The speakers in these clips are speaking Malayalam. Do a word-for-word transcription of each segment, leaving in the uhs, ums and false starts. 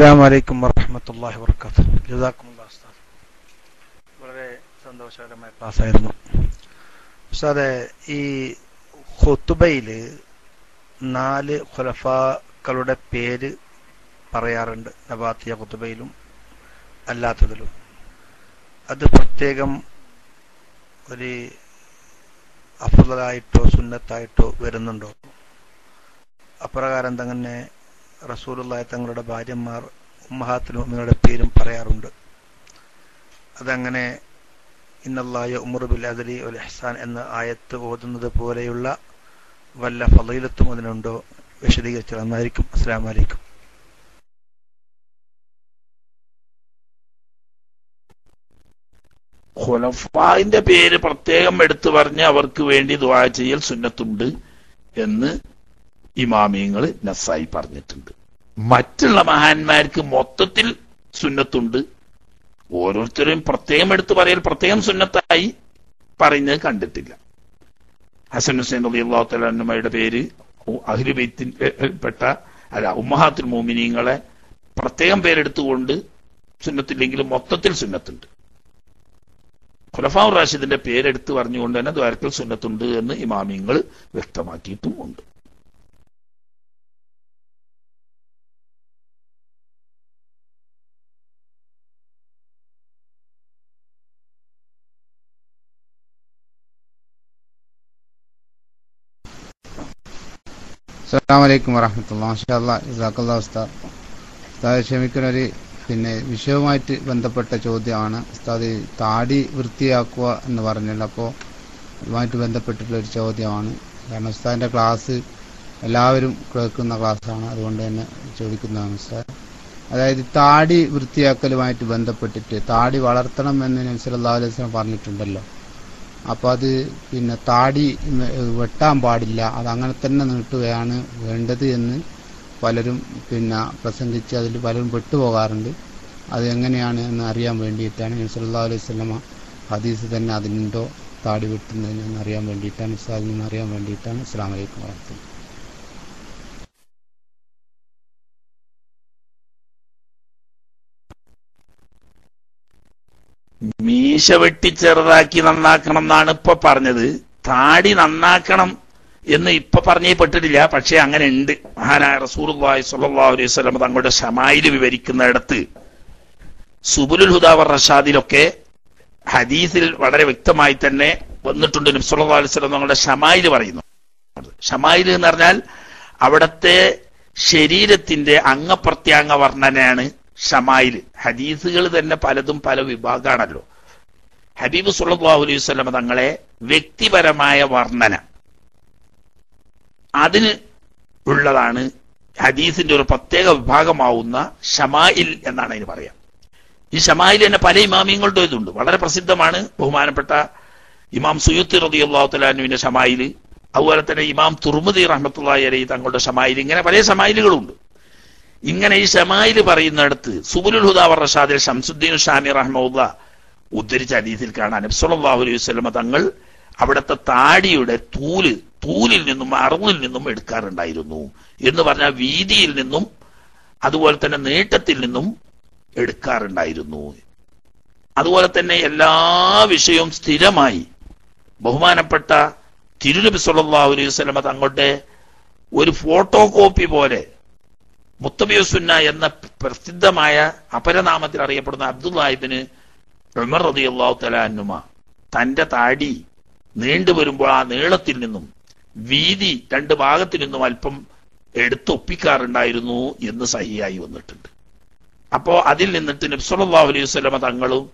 അസ്സലാമു അലൈക്കും വറഹ്മത്തുള്ളാഹി വബറകാതുഹു. ജസാക്കുമുല്ലാഹ് ഉസ്താദ്. വളരെ സന്തോഷകരമായ ക്ലാസ് ആയിരുന്നു ഉസ്താദെ. ഈ ഖുതുബയിൽ നാല് ഖുലഫാക്കളുടെ പേര് പറയാറുണ്ട്, നബാത്തിയ ഖുതുബയിലും അല്ലാത്തതിലും. അത് പ്രത്യേകം ഒരു അഫ്ളലായിട്ടോ സുന്നത്തായിട്ടോ വരുന്നുണ്ടോ? അപ്രകാരം തന്നെ റസൂലുള്ളാഹി തങ്ങളുടെ ഭാര്യമാർ ഉമ്മഹാത്തുൽ മുഅ്മിനീങ്ങളുടെ പേരും പറയാറുണ്ട്. അതങ്ങനെ ഇന്നല്ലാഹ യഅ്മുറു ബിൽ അദ്ലി വൽ ഇഹ്സാൻ എന്ന ആയത്ത് ഓതുന്നത് പോലെയുള്ള വല്ല ഫളീലത്തും അതിനുണ്ടോ? വിശദീകരിച്ചാൽ നന്നായിരിക്കും. അസ്സലാമു അലൈക്കും. ഖുലഫായിന്റെ പേര് പ്രത്യേകം എടുത്തു പറഞ്ഞ് അവർക്ക് വേണ്ടി ദുആ ചെയ്യൽ സുന്നത്തുണ്ട് എന്ന് ഇമാമിയങ്ങൾ നസ്സായി പറഞ്ഞിട്ടുണ്ട്. മറ്റുള്ള മഹാന്മാർക്ക് മൊത്തത്തിൽ സുന്നത്തുണ്ട്. ഓരോരുത്തരും പ്രത്യേകം എടുത്തു പറയൽ പ്രത്യേകം സുന്നത്തായി പറയുന്നത് കണ്ടിട്ടില്ല. ഹസൻ ഹുസൈൻ റളിയല്ലാഹു തആല അൻഹുമയുടെ പേര് അഹ്ലു ബൈത്തിൽപ്പെട്ട അല്ല ഉമ്മഹാത്തുൽ മുഅ്മിനീങ്ങളെ പ്രത്യേകം പേരെടുത്തുകൊണ്ട് സുന്നത്തില്ലെങ്കിലും മൊത്തത്തിൽ സുന്നത്തുണ്ട്. ഖുലഫാഉർ റാഷിദിന്റെ പേരെടുത്ത് പറഞ്ഞുകൊണ്ട് തന്നെ ദ്വാരക്കൽ സുന്നത്തുണ്ട് എന്ന് ഇമാമിയങ്ങൾ വ്യക്തമാക്കിയിട്ടും ഉണ്ട്. അസ്സലാമു അലൈക്കും വറഹ്മത്തുള്ളാഹി. മാഷാ അല്ലാഹ്, ജസാക്കല്ലാഹു ഉസ്താദ്. ഉസ്താദ് ക്ഷമിക്കുന്നൊരു പിന്നെ വിഷയവുമായിട്ട് ബന്ധപ്പെട്ട ചോദ്യമാണ് ഉസ്താദ്. താടി വൃത്തിയാക്കുക എന്ന് പറഞ്ഞല്ലോ, അപ്പോൾ അതുമായിട്ട് ബന്ധപ്പെട്ടിട്ടുള്ള ഒരു ചോദ്യമാണ്. കാരണം ഉസ്താദിന്റെ ക്ലാസ് എല്ലാവരും കേൾക്കുന്ന ക്ലാസ്സാണ്, അതുകൊണ്ട് തന്നെ ചോദിക്കുന്നതാണ് ഉസ്താദ്. അതായത് താടി വൃത്തിയാക്കലുമായിട്ട് ബന്ധപ്പെട്ടിട്ട് താടി വളർത്തണം എന്ന് നബി സല്ലല്ലാഹു അലൈഹി വസല്ലം പറഞ്ഞിട്ടുണ്ടല്ലോ. അപ്പോൾ അത് പിന്നെ താടി വെട്ടാൻ പാടില്ല, അത് അങ്ങനെ തന്നെ നീട്ടുകയാണ് വേണ്ടത് എന്ന് പലരും പിന്നെ പ്രസംഗിച്ച് അതിൽ പലരും പെട്ടുപോകാറുണ്ട്. അത് എങ്ങനെയാണ് എന്ന് അറിയാൻ വേണ്ടിയിട്ടാണ്. നബി സല്ലല്ലാഹു അലൈഹി വസല്ലം ഹദീസ് തന്നെ അതിനുണ്ടോ താടി വെട്ടുന്നതിന് അറിയാൻ വേണ്ടിയിട്ടാണ്, ഉസ്താദിൽ നിന്ന് അറിയാൻ വേണ്ടിയിട്ടാണ്. അസ്സലാമു അലൈക്കും വറഹ്മത്തുള്ളാഹി. മീശ വെട്ടി ചെറുതാക്കി നന്നാക്കണം എന്നാണ് ഇപ്പൊ പറഞ്ഞത്. താടി നന്നാക്കണം എന്ന് ഇപ്പൊ പറഞ്ഞേ പെട്ടിട്ടില്ല, പക്ഷെ അങ്ങനെ ഉണ്ട്. മഹാനായ റസൂലുള്ളാഹി സ്വല്ലല്ലാഹു അലൈഹി വസല്ലം തങ്ങളുടെ ശമായില് വിവരിക്കുന്നിടത്ത് സുബുലുൽ ഹുദാ വർ റഷാദിലൊക്കെ ഹദീസിൽ വളരെ വ്യക്തമായി തന്നെ വന്നിട്ടുണ്ട്. നബി സല്ലല്ലാഹു അലൈഹി വസല്ലം തങ്ങളുടെ ശമായില് പറയുന്നു. ശമായില് എന്ന് പറഞ്ഞാൽ അവിടത്തെ ശരീരത്തിന്റെ അംഗപ്രത്യാംഗ വർണ്ണനയാണ് ഷമായില്. ഹദീസുകൾ തന്നെ പലതും പല വിഭാഗമാണല്ലോ. ഹബീബ് സല്ലല്ലാഹു അലൈഹി വസല്ലം തങ്ങളെ വ്യക്തിപരമായ വർണ്ണന അതിന് ഉള്ളതാണ് ഹദീസിന്റെ ഒരു പ്രത്യേക വിഭാഗമാവുന്ന ഷമായിൽ എന്നാണ് അതിന് പറയാം. ഈ ഷമായിൽ തന്നെ പല ഇമാമിയങ്ങളുടെ ഇതുണ്ട്, വളരെ പ്രസിദ്ധമാണ്. ബഹുമാനപ്പെട്ട ഇമാം സുയൂത്തി റളിയല്ലാഹു തആല അൻഹുവിന്റെ ഷമായില്, അതുപോലെ തന്നെ ഇമാം തുർമുദി റഹ്മത്തുള്ളാഹി അലൈഹി തങ്ങളുടെ ഷമായിൽ, ഇങ്ങനെ പല ഷമായിലുകളുണ്ട്. ഇങ്ങനെ ഈ ഷമായില് പറയുന്നിടത്ത് സുബുലുൽ ഹുദാ വർ റഷാദിൽ ശംസുദ്ദീൻ ഷാമി റഹ്മത്തുള്ളാഹി ഉദ്ധരിച്ച ഹദീസിൽ കാണാൻ നബി സല്ലല്ലാഹു അലൈഹി വസല്ലം തങ്ങൾ അവിടുത്തെ താടിയുടെ തൂല് തൂലിൽ നിന്നും അറുന്നിൽ നിന്നും എടുക്കാറുണ്ടായിരുന്നു എന്ന് പറഞ്ഞാൽ വീതിയിൽ നിന്നും അതുപോലെ തന്നെ നീട്ടത്തിൽ നിന്നും എടുക്കാറുണ്ടായിരുന്നു. അതുപോലെ തന്നെ എല്ലാ വിഷയവും സ്ഥിരമായി ബഹുമാനപ്പെട്ട തിരുനബി സല്ലല്ലാഹു അലൈഹി വസല്ലം തങ്ങളുടെ ഒരു ഫോട്ടോ കോപ്പി പോലെ മുത്തബിഉ സുന്ന എന്ന പ്രസിദ്ധമായ അപരനാമത്തിൽ അറിയപ്പെടുന്ന അബ്ദുല്ലാഹി ഇബ്നു ഉമർ റളിയല്ലാഹു തആല അൻഹുമ തന്റെ താടി നീണ്ടുവരുമ്പോൾ ആ നീളത്തിൽ നിന്നും വീതി രണ്ട് ഭാഗത്തിൽ നിന്നും അല്പം എടുത്തൊപ്പിക്കാറുണ്ടായിരുന്നു എന്ന് സഹിയായി വന്നിട്ടുണ്ട്. അപ്പോ അതിൽ നിന്നിട്ട് നബി സല്ലല്ലാഹു അലൈഹി വസല്ലം തങ്ങളും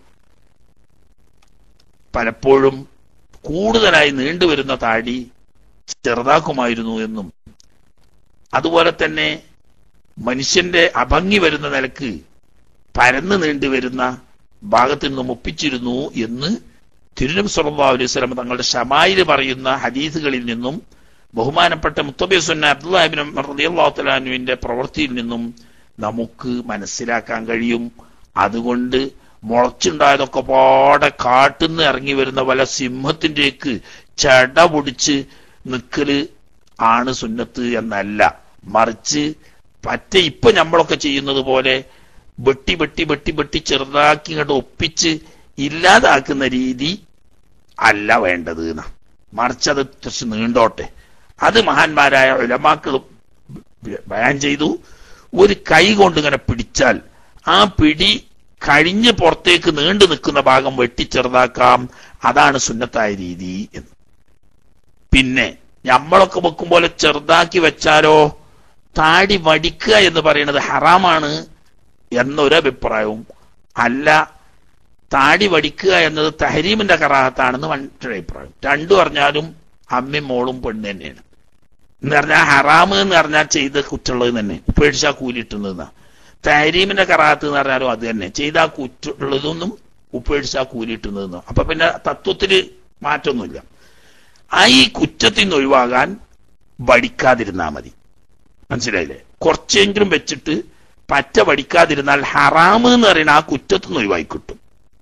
പലപ്പോഴും കൂടുതലായി നീണ്ടുവരുന്ന താടി ചെറുതാക്കുമായിരുന്നു എന്നും അതുപോലെ തന്നെ മനുഷ്യന്റെ അഭംഗി വരുന്ന നിലക്ക് പരന്ന് നീണ്ടുവരുന്ന ഭാഗത്തിൽ നിന്നും ഒപ്പിച്ചിരുന്നു എന്ന് തിരുനബി സല്ലല്ലാഹു അലൈഹി വസല്ലം തങ്ങളുടെ ശമായില് പറയുന്ന ഹദീസുകളിൽ നിന്നും ബഹുമാനപ്പെട്ട മുത്തബിഉ സുന്ന അബ്ദുല്ലാഹി ഇബ്നു ഉമർ റളിയല്ലാഹു തആല അൻഹുവിന്റെ പ്രവൃത്തിയിൽ നിന്നും നമുക്ക് മനസ്സിലാക്കാൻ കഴിയും. അതുകൊണ്ട് മുളച്ചുണ്ടായതൊക്കെ പാടെ കാട്ടുന്ന് ഇറങ്ങി വരുന്ന പല സിംഹത്തിന്റെക്ക് ചട പൊടിച്ച് നിക്കല് ആണ് സുന്നത്ത് എന്നല്ല, മറിച്ച് പറ്റ ഇപ്പൊ നമ്മളൊക്കെ ചെയ്യുന്നത് പോലെ വെട്ടി വെട്ടി വെട്ടി വെട്ടി ചെറുതാക്കി ഇങ്ങോട്ട് ഒപ്പിച്ച് ഇല്ലാതാക്കുന്ന രീതി അല്ല വേണ്ടത് എന്നാ. മറിച്ച് അത് കുറച്ച് നീണ്ടോട്ടെ. അത് മഹാന്മാരായ ഉലമാക്കൾ ബയാൻ ചെയ്തു. ഒരു കൈ കൊണ്ട് ഇങ്ങനെ പിടിച്ചാൽ ആ പിടി കഴിഞ്ഞ് പുറത്തേക്ക് നീണ്ടു നിൽക്കുന്ന ഭാഗം വെട്ടി ചെറുതാക്കാം. അതാണ് സുന്നത്തായ രീതി എന്ന്. പിന്നെ നമ്മളൊക്കെ വെക്കും പോലെ ചെറുതാക്കി വെച്ചാലോ താടി വടിക്കുക എന്ന് പറയുന്നത് ഹറാമാണ് എന്നൊരു അഭിപ്രായവും അല്ല, താടി വടിക്കുക എന്നത് തഹരീമിന്റെ കറാഹത്താണെന്ന് മറ്റൊരു അഭിപ്രായം. രണ്ടു പറഞ്ഞാലും അമ്മയും മോളും പെണ്ണ് തന്നെയാണ്. എന്ന് പറഞ്ഞാൽ ഹറാമ് എന്ന് പറഞ്ഞാൽ ചെയ്ത് കുറ്റുള്ളത് തന്നെ, ഉപേക്ഷിച്ചാൽ കൂലിട്ടുന്നതെന്നാ. തഹരീമിന്റെ കറാഹത്ത് എന്ന് പറഞ്ഞാലും അത് തന്നെ, ചെയ്താൽ കുറ്റുള്ളതൊന്നും ഉപേക്ഷിച്ചാൽ കൂലിട്ടുന്നതെന്നോ. അപ്പൊ പിന്നെ തത്വത്തില് മാറ്റമൊന്നുമില്ല. ആ ഈ കുറ്റത്തിൽ നിന്ന് ഒഴിവാകാൻ വടിക്കാതിരുന്നാ മതി. മനസ്സിലായില്ലേ? കുറച്ചെങ്കിലും വെച്ചിട്ട് പറ്റ വടിക്കാതിരുന്നാൽ ഹറാമ് എന്ന് പറയുന്ന ആ കുറ്റത്തിൽ നിന്ന് ഒഴിവായി കിട്ടും.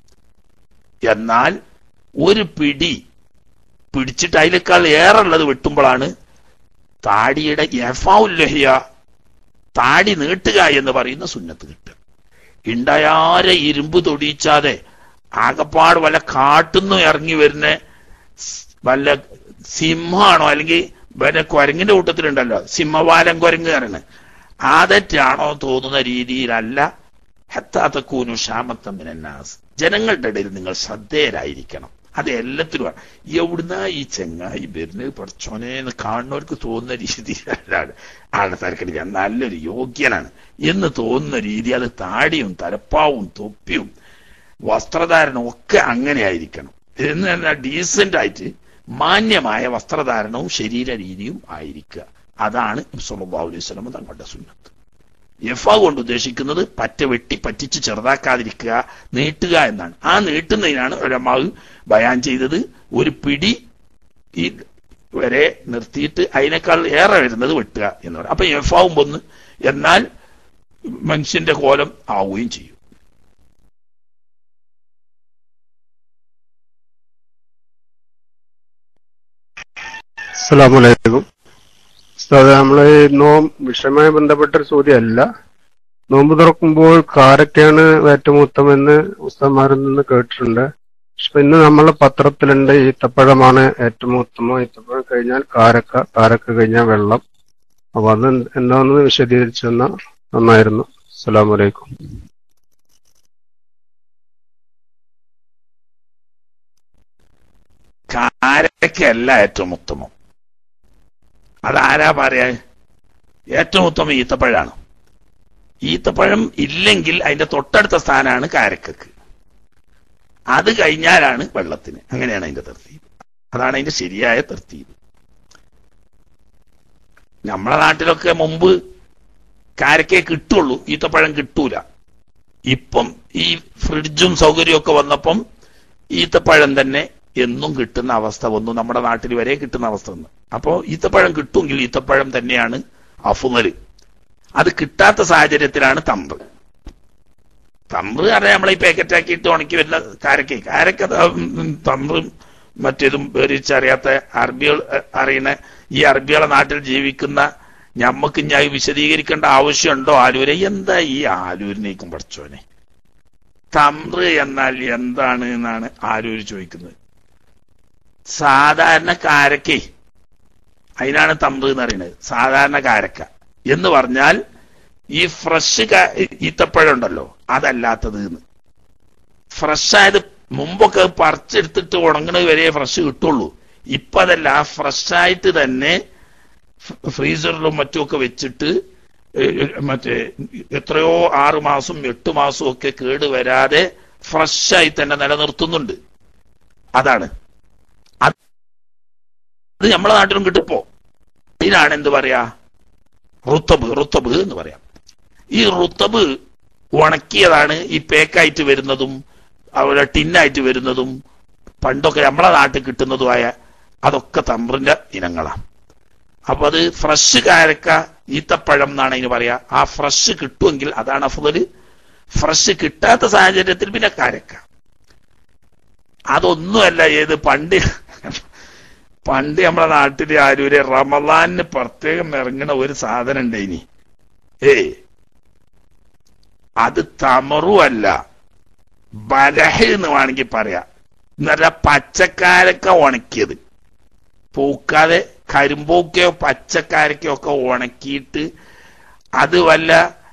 എന്നാൽ ഒരു പിടി പിടിച്ചിട്ട് അതിനേക്കാൾ ഏറെ ഉള്ളത് വെട്ടുമ്പോഴാണ് താടിയുടെ യഫാഉല്ലഹിയ, താടി നീട്ടുക എന്ന് പറയുന്ന സുന്നത്ത് കിട്ടുക. ഉണ്ടായാരെ ഇരുമ്പ് തൊടിയിച്ചാതെ ആകപ്പാട് വല്ല കാട്ടുന്നു ഇറങ്ങി വരുന്ന വല്ല സിംഹമാണോ അല്ലെങ്കിൽ വല്ല കുരങ്ങിന്റെ കൂട്ടത്തിലുണ്ടല്ലോ സിംഹവാലം കുരങ്ങ് കയറണ്, ആദറ്റാണോ തോന്നുന്ന രീതിയിലല്ല. ഹത്താത്തക്കൂനു ഷാമത്തമ്മിനാസ്, ജനങ്ങളുടെ ഇടയിൽ നിങ്ങൾ ശ്രദ്ധേയരായിരിക്കണം. അത് എല്ലാത്തിലും എവിടുന്നാ ഈ ചെങ്ങായി വരുന്നത് പഠിച്ചോനേന്ന് കാണുന്നവർക്ക് തോന്നുന്ന രീതിയിലാണ് ആളുടെ തരക്കടില്ല, നല്ലൊരു യോഗ്യനാണ് എന്ന് തോന്നുന്ന രീതി. അത് താടിയും തലപ്പാവും തൊപ്പിയും വസ്ത്രധാരണവും ഒക്കെ അങ്ങനെ ആയിരിക്കണം. എന്ന് പറഞ്ഞാൽ ഡീസന്റ് ആയിട്ട് മാന്യമായ വസ്ത്രധാരണവും ശരീര രീതിയും ആയിരിക്കുക. അതാണ് സല്ലല്ലാഹു അലൈഹി വസല്ലം തങ്ങളുടെ സുന്നത്ത്. യഫാ കൊണ്ട് ഉദ്ദേശിക്കുന്നത് പറ്റ വെട്ടി പറ്റിച്ച് ചെറുതാക്കാതിരിക്കുക, നീട്ടുക എന്നാണ്. ആ നീട്ടുന്നതിനാണ് ഉലമാവ് ബയാൻ ചെയ്തത്. ഒരു പിടി ഈ വരെ നിർത്തിയിട്ട് അതിനേക്കാൾ ഏറെ വരുന്നത് വെട്ടുക എന്ന് പറയും. അപ്പൊ യഫാവും ഒന്ന്, എന്നാൽ മനുഷ്യന്റെ കോലം ആവുകയും ചെയ്യും. അസ്സലാമു അലൈക്കും. നമ്മള് നോമ്പ് വിഷയവുമായി ബന്ധപ്പെട്ട ഒരു ചോദ്യമല്ല. നോമ്പ് തുറക്കുമ്പോൾ കാരക്കയാണ് ഏറ്റവും ഉത്തമെന്ന് ഉസ്താദ്മാരിൽ നിന്ന് കേട്ടിട്ടുണ്ട്. പക്ഷെ ഇന്ന് നമ്മളെ പത്രത്തിലുണ്ട് ഈത്തപ്പഴമാണ് ഏറ്റവും ഉത്തമം, ഈത്തപ്പഴം കഴിഞ്ഞാൽ കാരക്ക, കാരക്ക കഴിഞ്ഞാൽ വെള്ളം. അപ്പൊ അത് എന്താണെന്ന് വിശദീകരിച്ചു തന്നാൽ നന്നായിരുന്നു. അസ്സലാമു അലൈക്കും. കാരക്കയല്ല ഏറ്റവും ഉത്തമം. അതാരാ പറയാ? ഏറ്റവും ഉത്തമം ഈത്തപ്പഴമാണ്. ഈത്തപ്പഴം ഇല്ലെങ്കിൽ അതിന്റെ തൊട്ടടുത്ത സ്ഥാനമാണ് കാരക്കക്ക്. അത് കഴിഞ്ഞാലാണ് വെള്ളത്തിന്. അങ്ങനെയാണ് അതിന്റെ തർത്തീബ്. അതാണ് അതിന്റെ ശരിയായ തർത്തീബ്. നമ്മളെ നാട്ടിലൊക്കെ മുമ്പ് കാരക്കയെ കിട്ടുള്ളൂ, ഈത്തപ്പഴം കിട്ടൂല. ഇപ്പം ഈ ഫ്രിഡ്ജും സൗകര്യവും ഒക്കെ വന്നപ്പം ഈത്തപ്പഴം തന്നെ എന്നും കിട്ടുന്ന അവസ്ഥ വന്നു. നമ്മുടെ നാട്ടിൽ വരെ കിട്ടുന്ന അവസ്ഥ വന്നു. അപ്പോ ഈത്തപ്പഴം കിട്ടുമെങ്കിൽ ഈത്തപ്പഴം തന്നെയാണ് അഫ്ളല്. അത് കിട്ടാത്ത സാഹചര്യത്തിലാണ് തമ്പ്ര്. തമ്പ്ര് അറിയാം, നമ്മളെ ഈ പാക്കറ്റാക്കിയിട്ട് ഉണക്കി വരുന്ന കാരക്ക. കാരക്ക തമ്പ്രും മറ്റേതും വേറിച്ചറിയാത്ത അറബികൾ അറിയുന്ന ഈ അറബികളെ നാട്ടിൽ ജീവിക്കുന്ന ഞമ്മക്ക് ഞാൻ വിശദീകരിക്കേണ്ട ആവശ്യമുണ്ടോ? ആലൂരെ എന്താ ഈ ആലൂരിനേക്കും പഠിച്ചോനെ? തമ്പ്ര് എന്നാൽ എന്താണ് എന്നാണ് ആലൂര് ചോദിക്കുന്നത്. സാധാരണ കാരക്കേ, അതിനാണ് തമ്പ്ര് എന്ന് പറയുന്നത്. സാധാരണ കാരക്ക എന്ന് പറഞ്ഞാൽ ഈ ഫ്രഷ് ഈത്തപ്പഴം ഉണ്ടല്ലോ, അതല്ലാത്തത്. ഫ്രഷ് ആയത് മുമ്പൊക്കെ പറിച്ചെടുത്തിട്ട് ഉണങ്ങണത് വരെ ഫ്രഷ് കിട്ടുള്ളൂ. ഇപ്പൊ അതല്ല, ഫ്രഷായിട്ട് തന്നെ ഫ്രീസറിലും മറ്റുമൊക്കെ വെച്ചിട്ട് മറ്റേ എത്രയോ ആറു മാസം എട്ട് മാസവും ഒക്കെ കേട് വരാതെ ഫ്രഷായി തന്നെ നിലനിർത്തുന്നുണ്ട്. അതാണ് അത് നമ്മളെ നാട്ടിലും കിട്ടിപ്പോ. ഇതിനാണ് എന്ത് പറയാ? റുത്തബ്. റുത്തബ് എന്ന് പറയാം. ഈ റുത്തബ് ഉണക്കിയതാണ് ഈ പേക്കായിട്ട് വരുന്നതും അവിടെ ടിന്നായിട്ട് വരുന്നതും പണ്ടൊക്കെ നമ്മളെ നാട്ടിൽ കിട്ടുന്നതുമായ അതൊക്കെ തമ്പ്രിന്റെ ഇനങ്ങളാണ്. അപ്പൊ അത് ഫ്രഷ് കാരക്ക ഈത്തപ്പഴം എന്നാണ് അതിന് പറയാ. ആ ഫ്രഷ് കിട്ടുമെങ്കിൽ അതാണ് അഫ്ളല്. ഫ്രഷ് കിട്ടാത്ത സാഹചര്യത്തിൽ പിന്നെ കാരക്ക. അതൊന്നുമല്ല ഏത് പണ്ട് പണ്ട് നമ്മളെ നാട്ടില് ആരൂര് റമളാനിന് പ്രത്യേകം ഇറങ്ങുന്ന ഒരു സാധനം ഉണ്ട്. ഇനി ഏ അത് തമറുമല്ല, ബലഹ് എന്ന് വേണമെങ്കിൽ പറയാം. എന്നല്ല പച്ചക്കാരക്ക ഉണക്കിയത്, പൂക്കാതെ കരിമ്പോക്കയോ പച്ചക്കാരക്കയോ ഒക്കെ ഉണക്കിയിട്ട് അത് വല്ല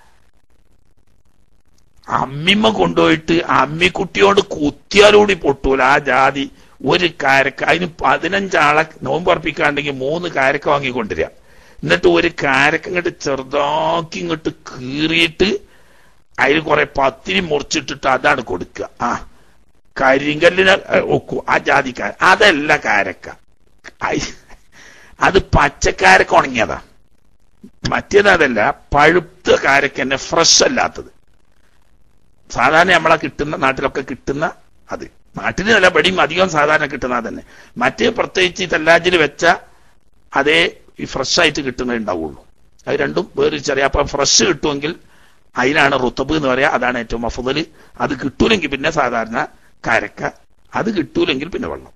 അമ്മിമ്മ കൊണ്ടുപോയിട്ട് അമ്മിക്കുട്ടിയോട് കുത്തിയാലൂടി പൊട്ടൂല ആ ജാതി ഒരു കാരക്ക. അതിന് പതിനഞ്ചാളെ നോമ്പ് ഉറപ്പിക്കാണ്ടെങ്കിൽ മൂന്ന് കാരക്ക വാങ്ങിക്കൊണ്ടിരിക. എന്നിട്ട് ഒരു കാരക്ക ഇങ്ങോട്ട് ചെറുതാക്കി ഇങ്ങോട്ട് കീറിയിട്ട് അതിൽ കുറെ പത്തിരി മുറിച്ചിട്ടിട്ട് അതാണ് കൊടുക്കുക. ആ കരിങ്കല്ലിന് ഒക്കു ആ ജാതിക്കാര, അതല്ല കാരക്ക, അത് പച്ചക്കാരക്ക ഉണങ്ങിയതാ. മറ്റേത് അതല്ല, പഴുത്ത കാരക്ക തന്നെ, ഫ്രഷ് അല്ലാത്തത്. സാധാരണ നമ്മളെ കിട്ടുന്ന നാട്ടിലൊക്കെ കിട്ടുന്ന അത്, നാട്ടിൽ നല്ല പടിയും അധികം സാധാരണ കിട്ടുന്ന തന്നെ. മറ്റേ പ്രത്യേകിച്ച് ഈ തല്ലാജിൽ വെച്ച അതേ ഈ ഫ്രഷ് ആയിട്ട് കിട്ടുന്നത് ഉണ്ടാവുള്ളൂ. അത് രണ്ടും വേറെ ചെറിയ. അപ്പൊ ഫ്രഷ് കിട്ടുമെങ്കിൽ അതിനാണ് റുത്തബ് എന്ന് പറയാ, അതാണ് ഏറ്റവും അഫ്ദൽ. അത് കിട്ടൂലെങ്കിൽ പിന്നെ സാധാരണ കാരക്ക, അത് കിട്ടൂലെങ്കിൽ പിന്നെ വെള്ളം.